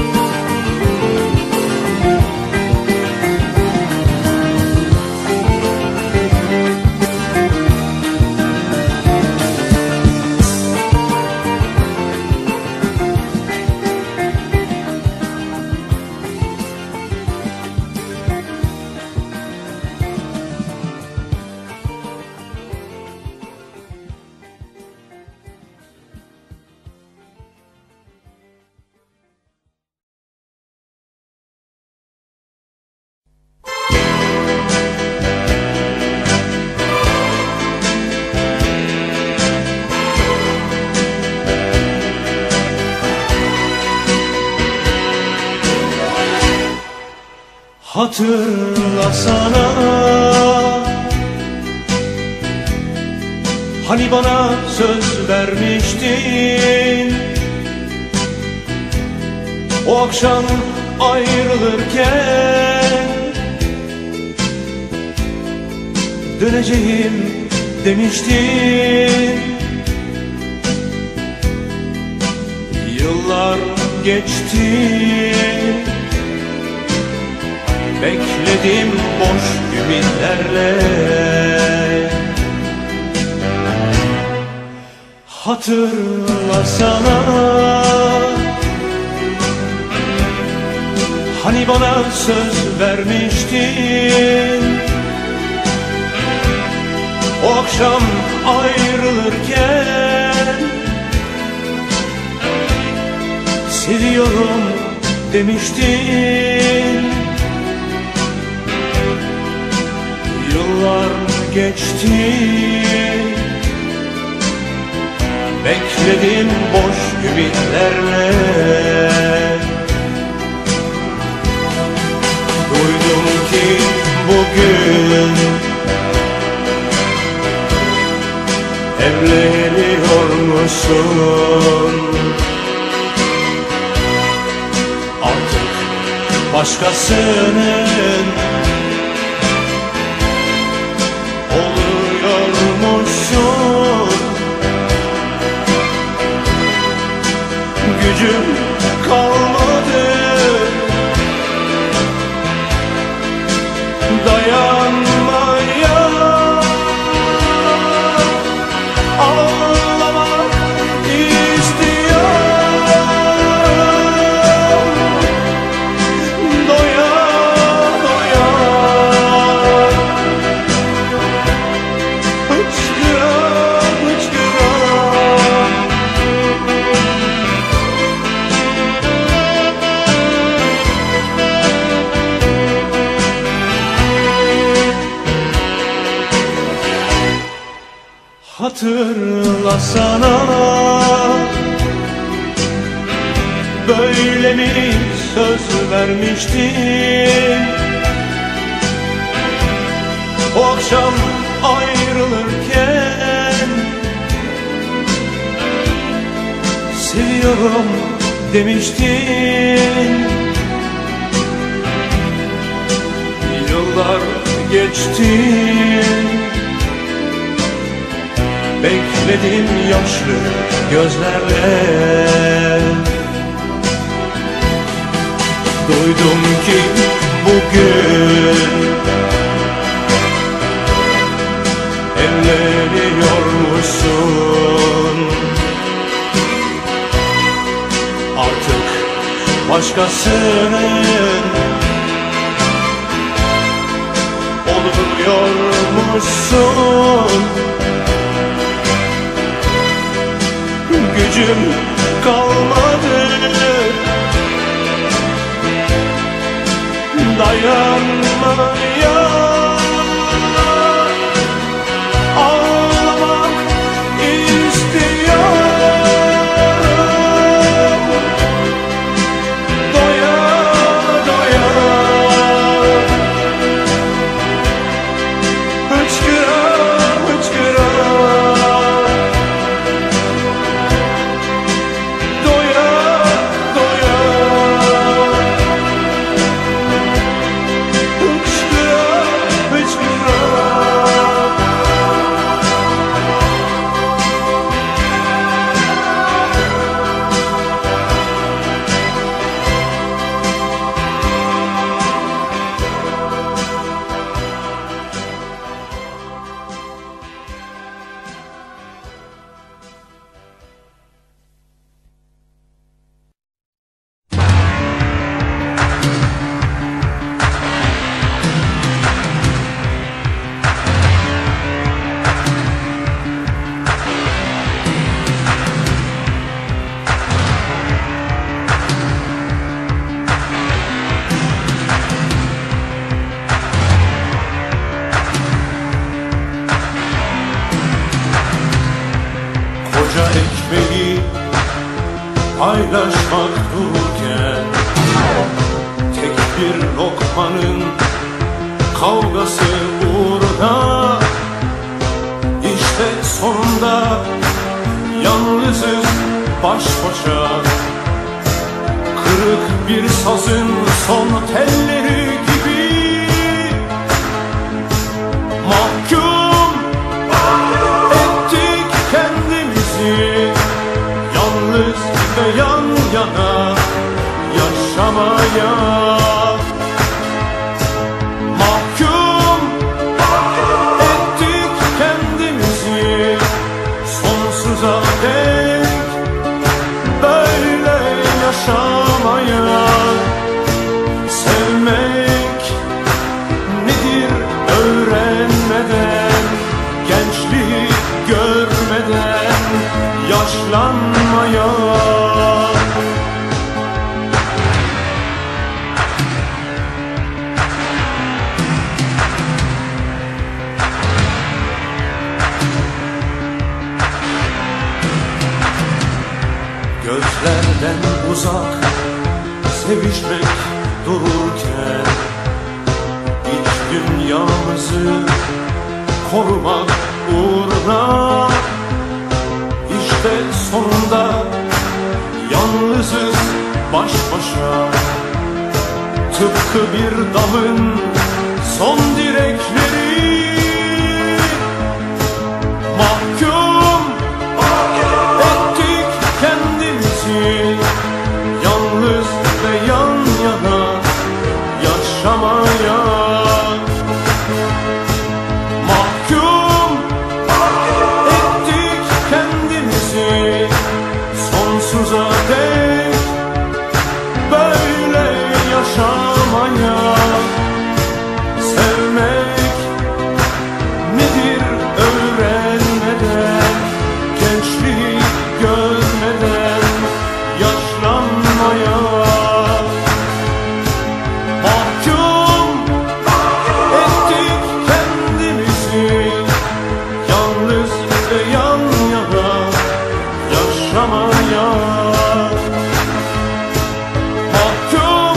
Hatırlasana, hani bana söz vermiştin, o akşam ayrılırken döneceğim demiştin. Yıllar geçti, bekledim boş ümitlerle. Hatırlasana, hani bana söz vermiştin, o akşam ayrılırken seviyorum demiştin. Yıllar geçti, bekledim boş ümitlerle. Duydum ki bugün evleniyormuşsun. Artık başkasının oluyormuşsun. Gücüm kalmadı dayanmaya, ağlamak istiyorum doya doya, hıçkıra hıçkıra. Hatırlasana, böyle mi söz vermiştin, o akşam ayrılırken seviyorum demiştin. Yıllar geçti, bekledim yaşlı gözlerle. Duydum ki bugün evleniyormuşsun. Artık başkasının oluyormuşsun. Gücüm kalmadı dayanmaya, ağlamak istiyorum doya doya, hıçkıra hıçkıra. Ekmeği paylaşmak dururken tek bir lokmanın kavgası uğruna, işte sonunda yalnızız baş başa. Kırık bir sazın son telleri gibi mahkum ettik kendimizi, yalnız ve yalnız. yaşamaya. Mahkum ettik kendimizi sonsuza dek böyle yaşamaya. Sevmek nedir öğrenmeden, gençliği görmeden yaşlanmaya. Gözlerden uzak sevişmek dururken, iç dünyamızı korumak uğruna, işte sonunda yalnızız baş başa. Tıpkı bir dalın son direkleri, mahkum ettik kendimizi yalnız ve yan yana yaşamaya. Mahkum ettik kendimizi sonsuza dek böyle yaşamaya. Sevmek nedir öğrenmeden, gençliği görmeden yaşlanmaya. Mahkum ettik kendimizi yalnız ve yan yana yaşamaya. Mahkum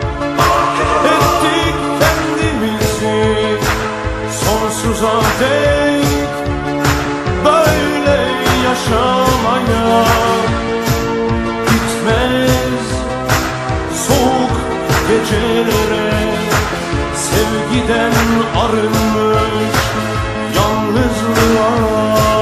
ettik kendimizi sonsuza dek böyle yaşamaya. Gitmez soğuk gecelere, sevgiden arınmış yalnızlığa.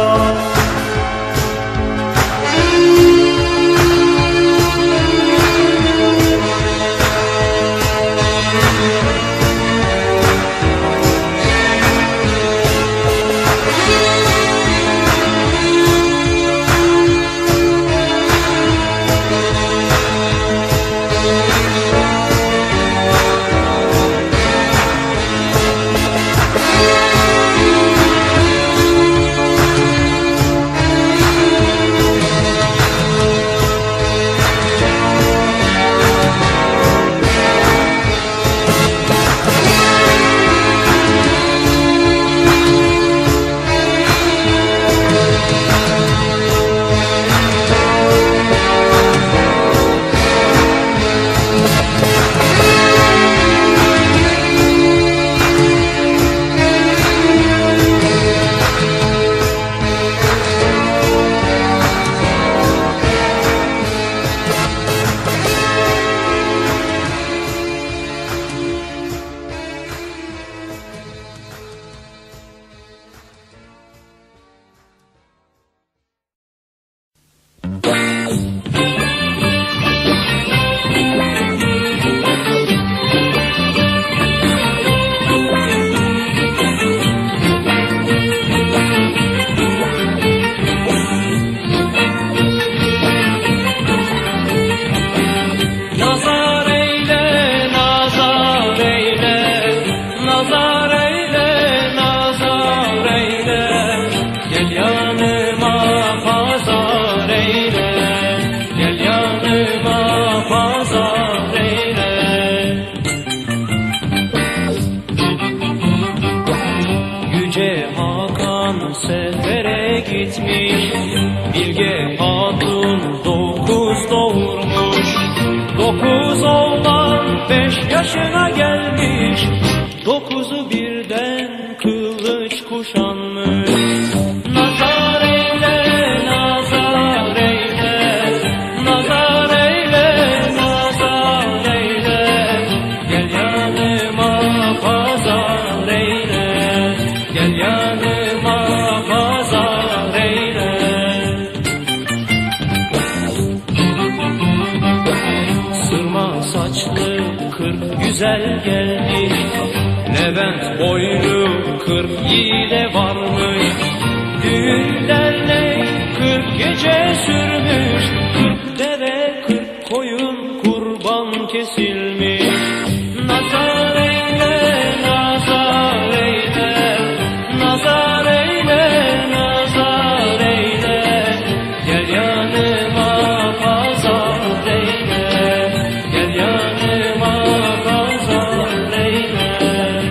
Sefere gitmiş, Bilge Hatun 9 doğurmuş. 9 oğlan 5 yaşına gelmiş, 9'u birden kılıç kuşanmış. Nazar eyle, nazar eyle, nazar eyle, nazar eyle. Gel yanıma pazar eyle, gel yanıma pazar eyle. Sırma saçlı 40 güzel gelmiş. Levent boylu 40 yiğide varmış. Düğün dernek 40 gece sürmüş. 40 deve 40 koyun kurban kesilmiş. Nazar eyle, nazar eyle, nazar eyle, nazar eyle. Gel yanıma pazar eyle, gel yanıma pazar eyle.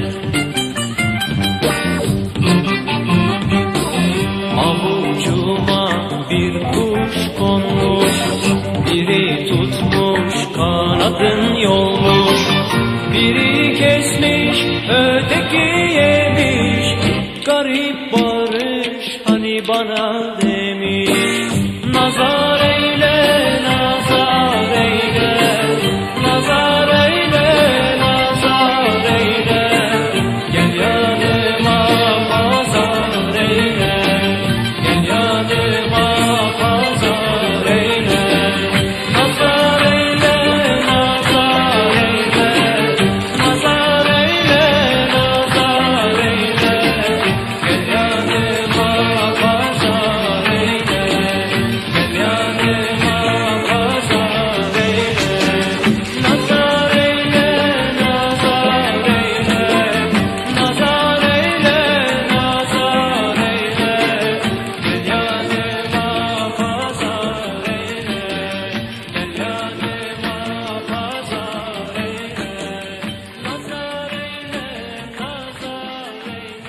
Avucuma bir kuş konmuş, biri tutmuş kanadın yolmuş. Biri kesmiş, öteki yemiş. Garip barış hani bana demiş. Nazar eyle, nazar eyle, nazar eyle, nazar eyle. Gel yanıma pazar eyle, gel yanıma pazar eyle. Nazar eyle, nazar eyle, nazar eyle, nazar eyle. Gel yanıma pazar eyle, gel yanıma pazar eyle. Nazar eyle, nazar eyle, nazar eyle, nazar eyle. Gel yanıma pazar eyle, gel yanıma pazar eyle. Nazar eyle, nazar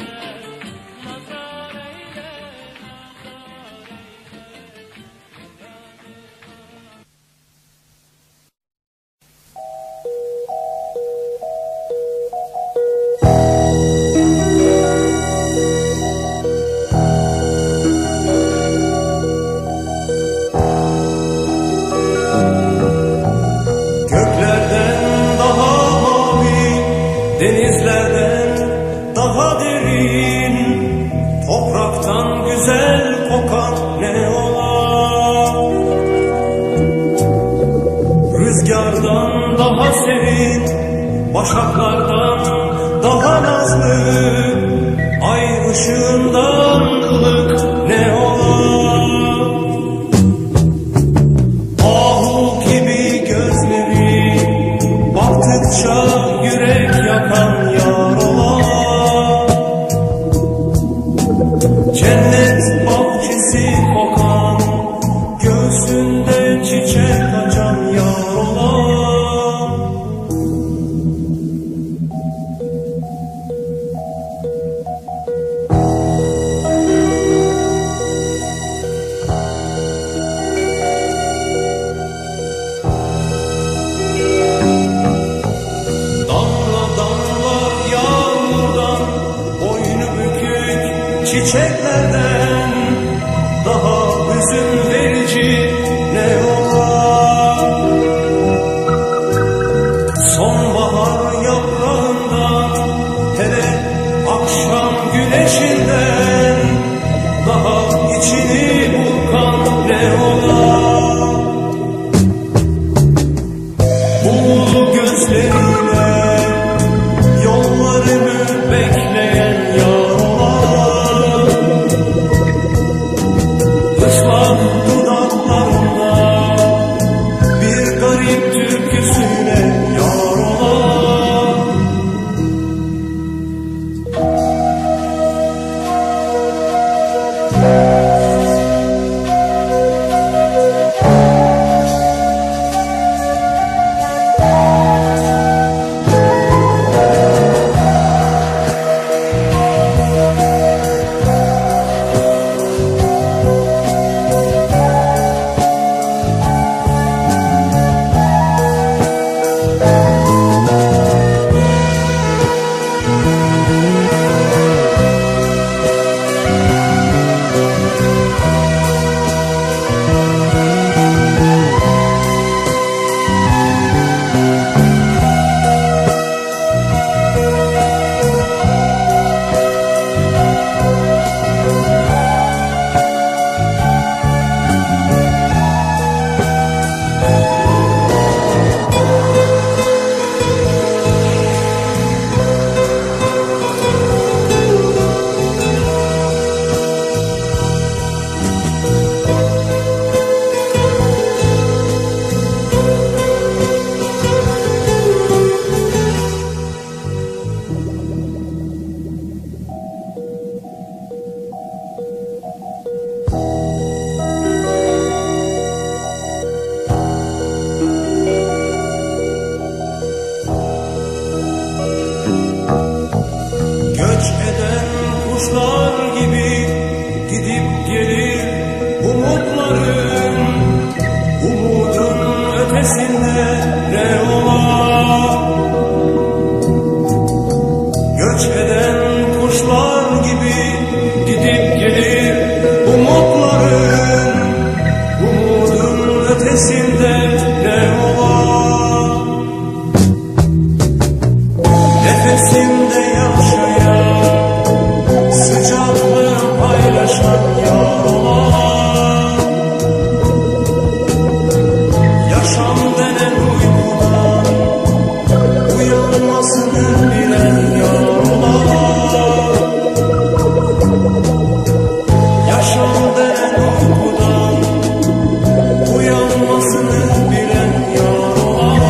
Göklerden daha mavi, denizlerden daha derin, topraktan güzel kokan ne ola? Rüzgardan daha serin, başaklardan daha nazlı, ay ışığından ılık ne ola? Ahu gibi gözleri, baktıkça yürek yakan yar ola. Cennet bahçesi kokan, göğsünde çiçek açan yar ola. Damla damla yağmurdan, boynu bükük çiçeklerden daha hüzün verici ne ola? Sonbahar yaprağından, hele akşam güneşinden daha içini burkan ne ola? Bu gözleriyle yollarını bekleyen yar ola. Islak dudaklarında bir garip türküsüyle yar ola. kuşlar gibi gidip gelir umutların, umudun ötesinde ne ola? Göç eden kuşlar gibi gidip gelir umutların, umudun ötesinde ne ola? Nefesimde yaşayan, sıcaklığı paylaşan yar olan, yaşam denen uykudan uyanmasını bilen yar olan, yaşam denen uykudan uyanmasını bilen yar olan.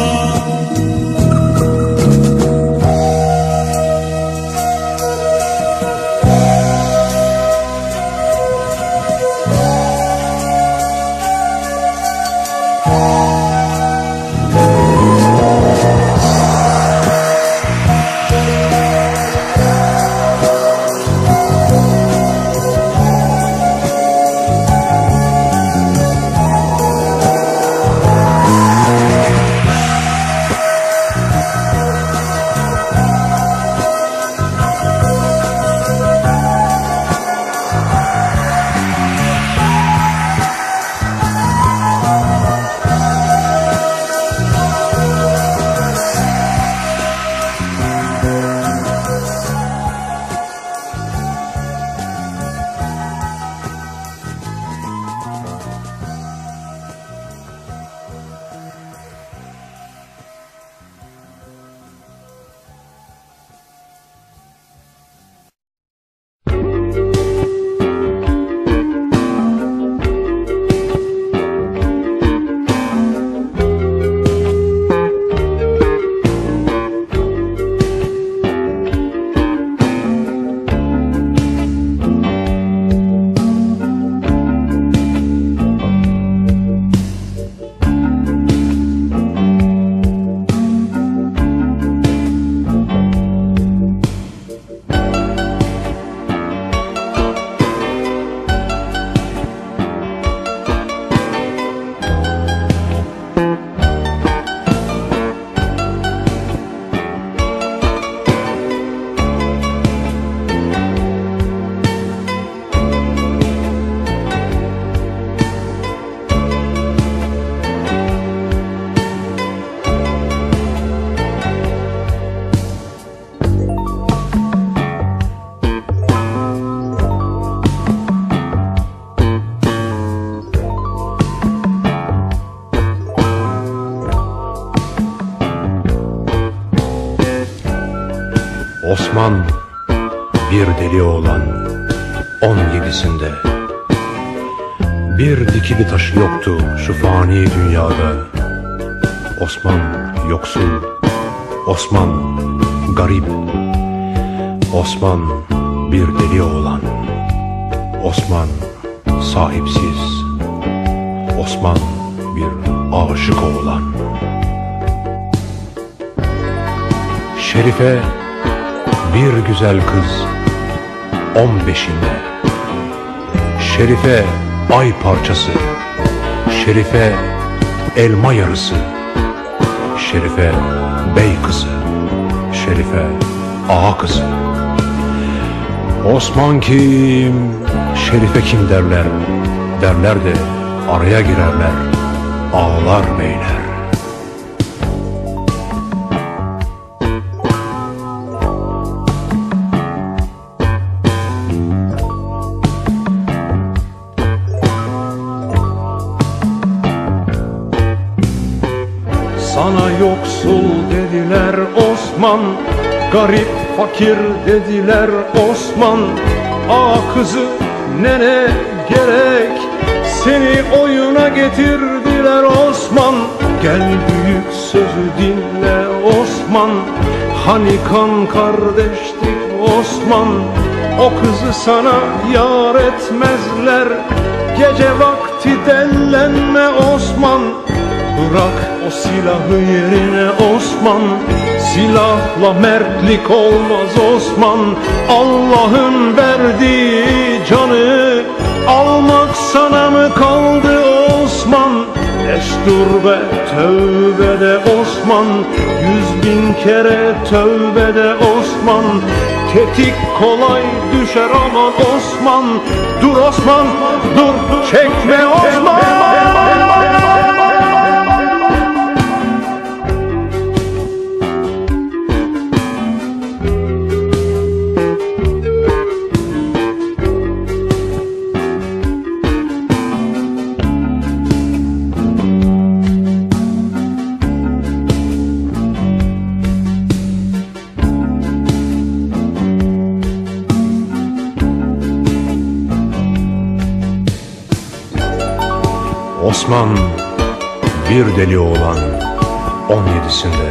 Osman bir deli oğlan 17'sinde, bir dikili taşı yoktu şu fani dünyada. Osman yoksul, Osman garip, Osman bir deli oğlan, Osman sahipsiz, Osman bir aşık oğlan. Şerife bir güzel kız 15'inde, Şerife ay parçası, Şerife elma yarısı, Şerife bey kızı, Şerife ağa kızı. Osman kim, Şerife kim derler, derler de araya girerler ağlar beyler. Sana yoksul dediler Osman, garip fakir dediler Osman. Ağa kızı nene gerek, seni oyuna getirdiler Osman. Gel büyük sözü dinle Osman, hani kan kardeştik Osman. O kızı sana yar etmezler, gece vakti dellenme Osman. Bırak o silahı yerine Osman, silahla mertlik olmaz Osman. Allah'ın verdiği canı almak sana mı kaldı Osman? Destur ve tövbe de Osman, 100.000 kere tövbe de Osman. Tetik kolay düşer aman Osman. Dur Osman, dur, çekme Osman. Osman bir deli oğlan 17'sinde.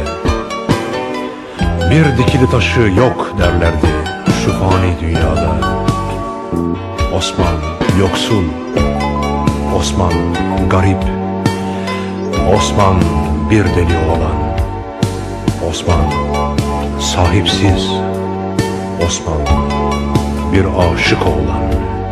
Bir dikili taşı yok derlerdi şu fani dünyada. Osman yoksul, Osman garip, Osman bir deli oğlan, Osman sahipsiz, Osman bir aşık oğlan.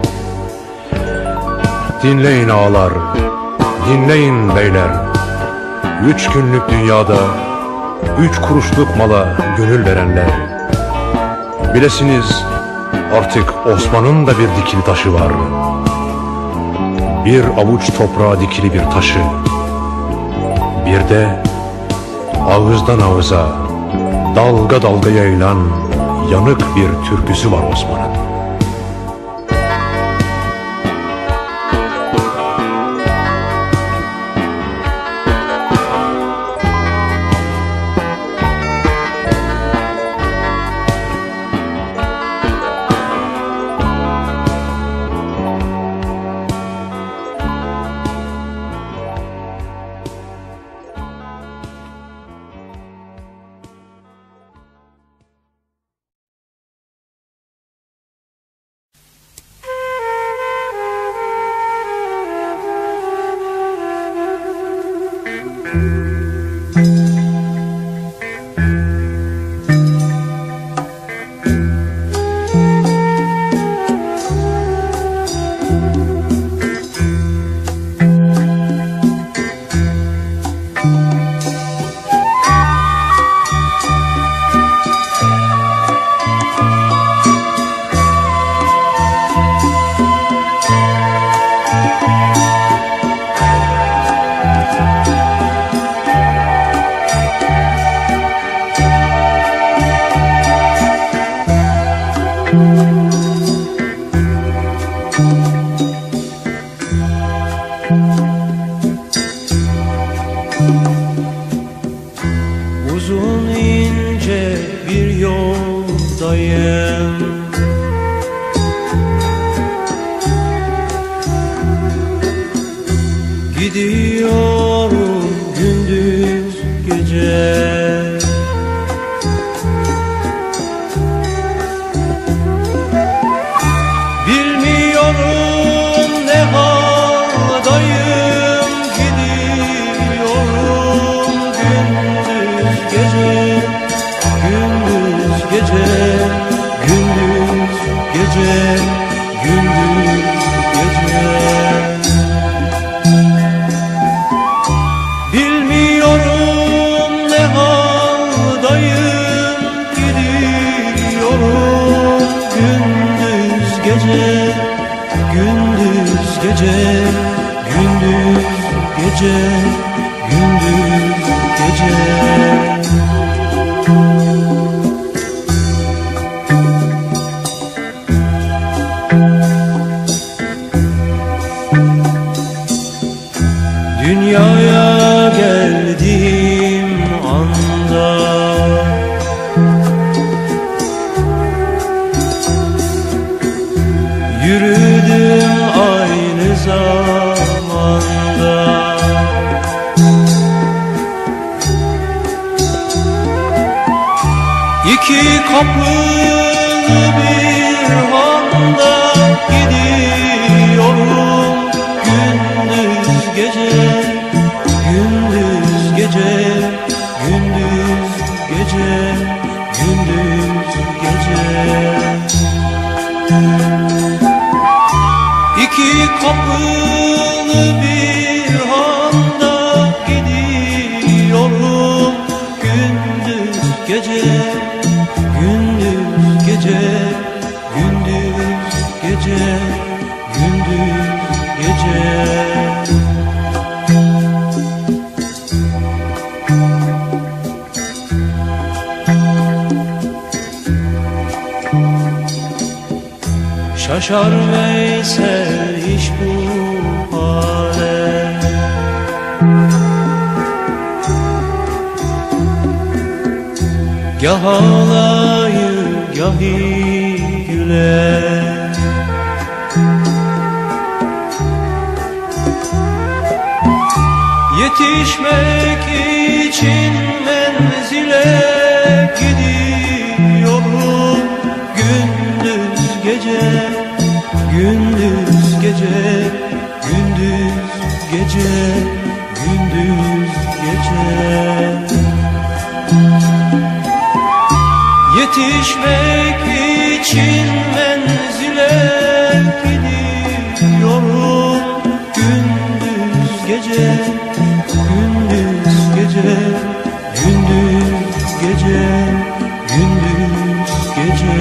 Dinleyin ağalar, dinleyin beyler, 3 günlük dünyada 3 kuruşluk mala gönül verenler. Bilesiniz artık Osman'ın da bir dikili taşı var. Bir avuç toprağa dikili bir taşı. Bir de ağızdan ağıza, dalga dalga yayılan yanık bir türküsü var Osman'ın. Uzun ince bir yoldayım, gidiyorum gündüz gece. Bilmiyorum ne haldayım, gidiyorum gündüz gece, gündüz gece, gündüz gece, gündüz gece. Bilmiyorum ne haldayım, gidiyorum gündüz gece, gündüz gece, gündüz gece, gündüz gece. Dünyaya geldiğim anda yürüdüm aynı zamanda. İki kapılı bir handa gidiyorum gündüz gece, gündüz kapılı bir handa gidiyorum gündüz gece, gündüz gece, gündüz gece, gündüz gece. Şaşar Veysel iş bu hale, gah ağlayır gahi güler. Yetişmek için menzile gidiyorum gündüz gece, gündüz gece, gündüz gece, gündüz gece. Yetişmek için menzile gidiyorum gündüz gece, gündüz gece, gündüz gece, gündüz gece.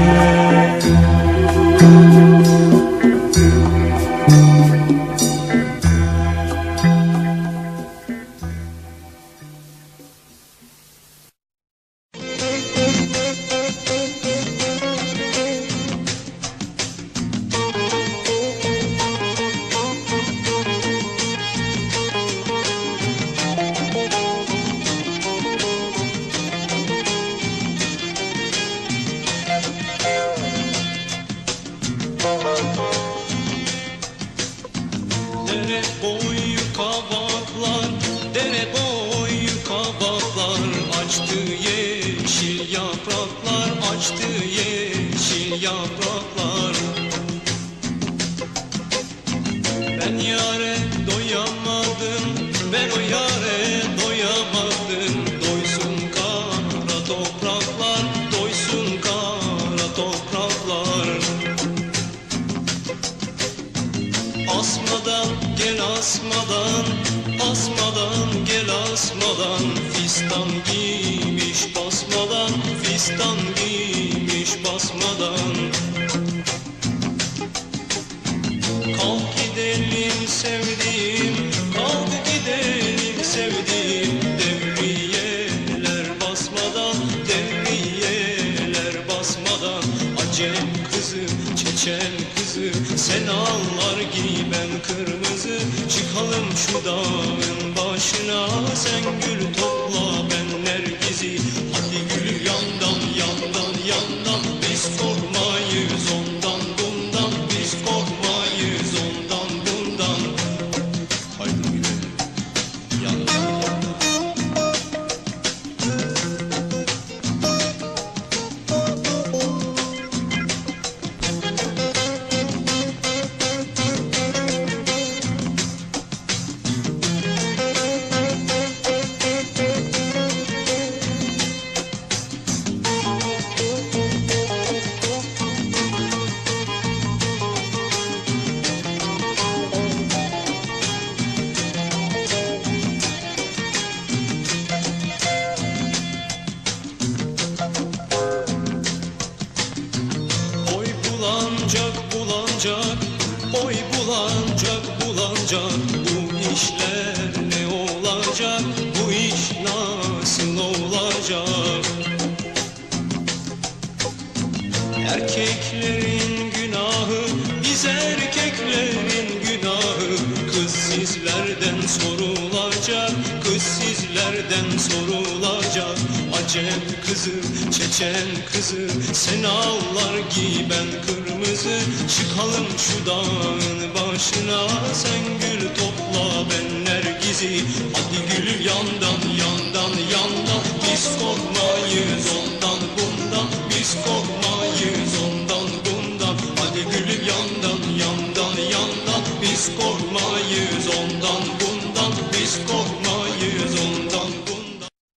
Dere boyu kabaklar, dere boyu kabaklar, açtı yeşil yapraklar, açtı yeşil yapraklar. Ben yare doyamadım, ben o yare doyamadım. Doysun kara topraklar, doysun kara topraklar. Asmadan gel asmadan, asmadan gel asmadan. Fistan giymiş basmadan, fistan giymiş basmadan. Kalk gidelim sevdiğim, kalk gidelim sevdiğim. Devriyeler basmadan, devriyeler basmadan. Acem kızı, Çeçen kızı, sen ağlar giy ben kırmızı. Çıkalım şu dağın başına, sen gül topla ben nergizi. Hadi gül yandan yandan yandan, biz korkmayız ondan bundan, biz korkmayız ondan bundan. Haydi gidelim yandan yandan. Oy bulancak bulancak, oy bulancak bulancak. Bu işler ne olacak, bu iş nasıl olacak? Erkeklerin günahı, biz erkeklerin günahı. Kız sizlerden sorulacak, kız sizlerden sorulacak. Acem kızı, Çeçen kızı, sen ağlar giy ben kırmızı. Çıkalım şu dağın başına, sen gül topla ben nergizi. Hadi gül yandan yandan yandan, biz korkmayız ondan bundan, biz korkmayız ondan bundan. Hadi gülüm yandan yandan yandan, biz korkmayız.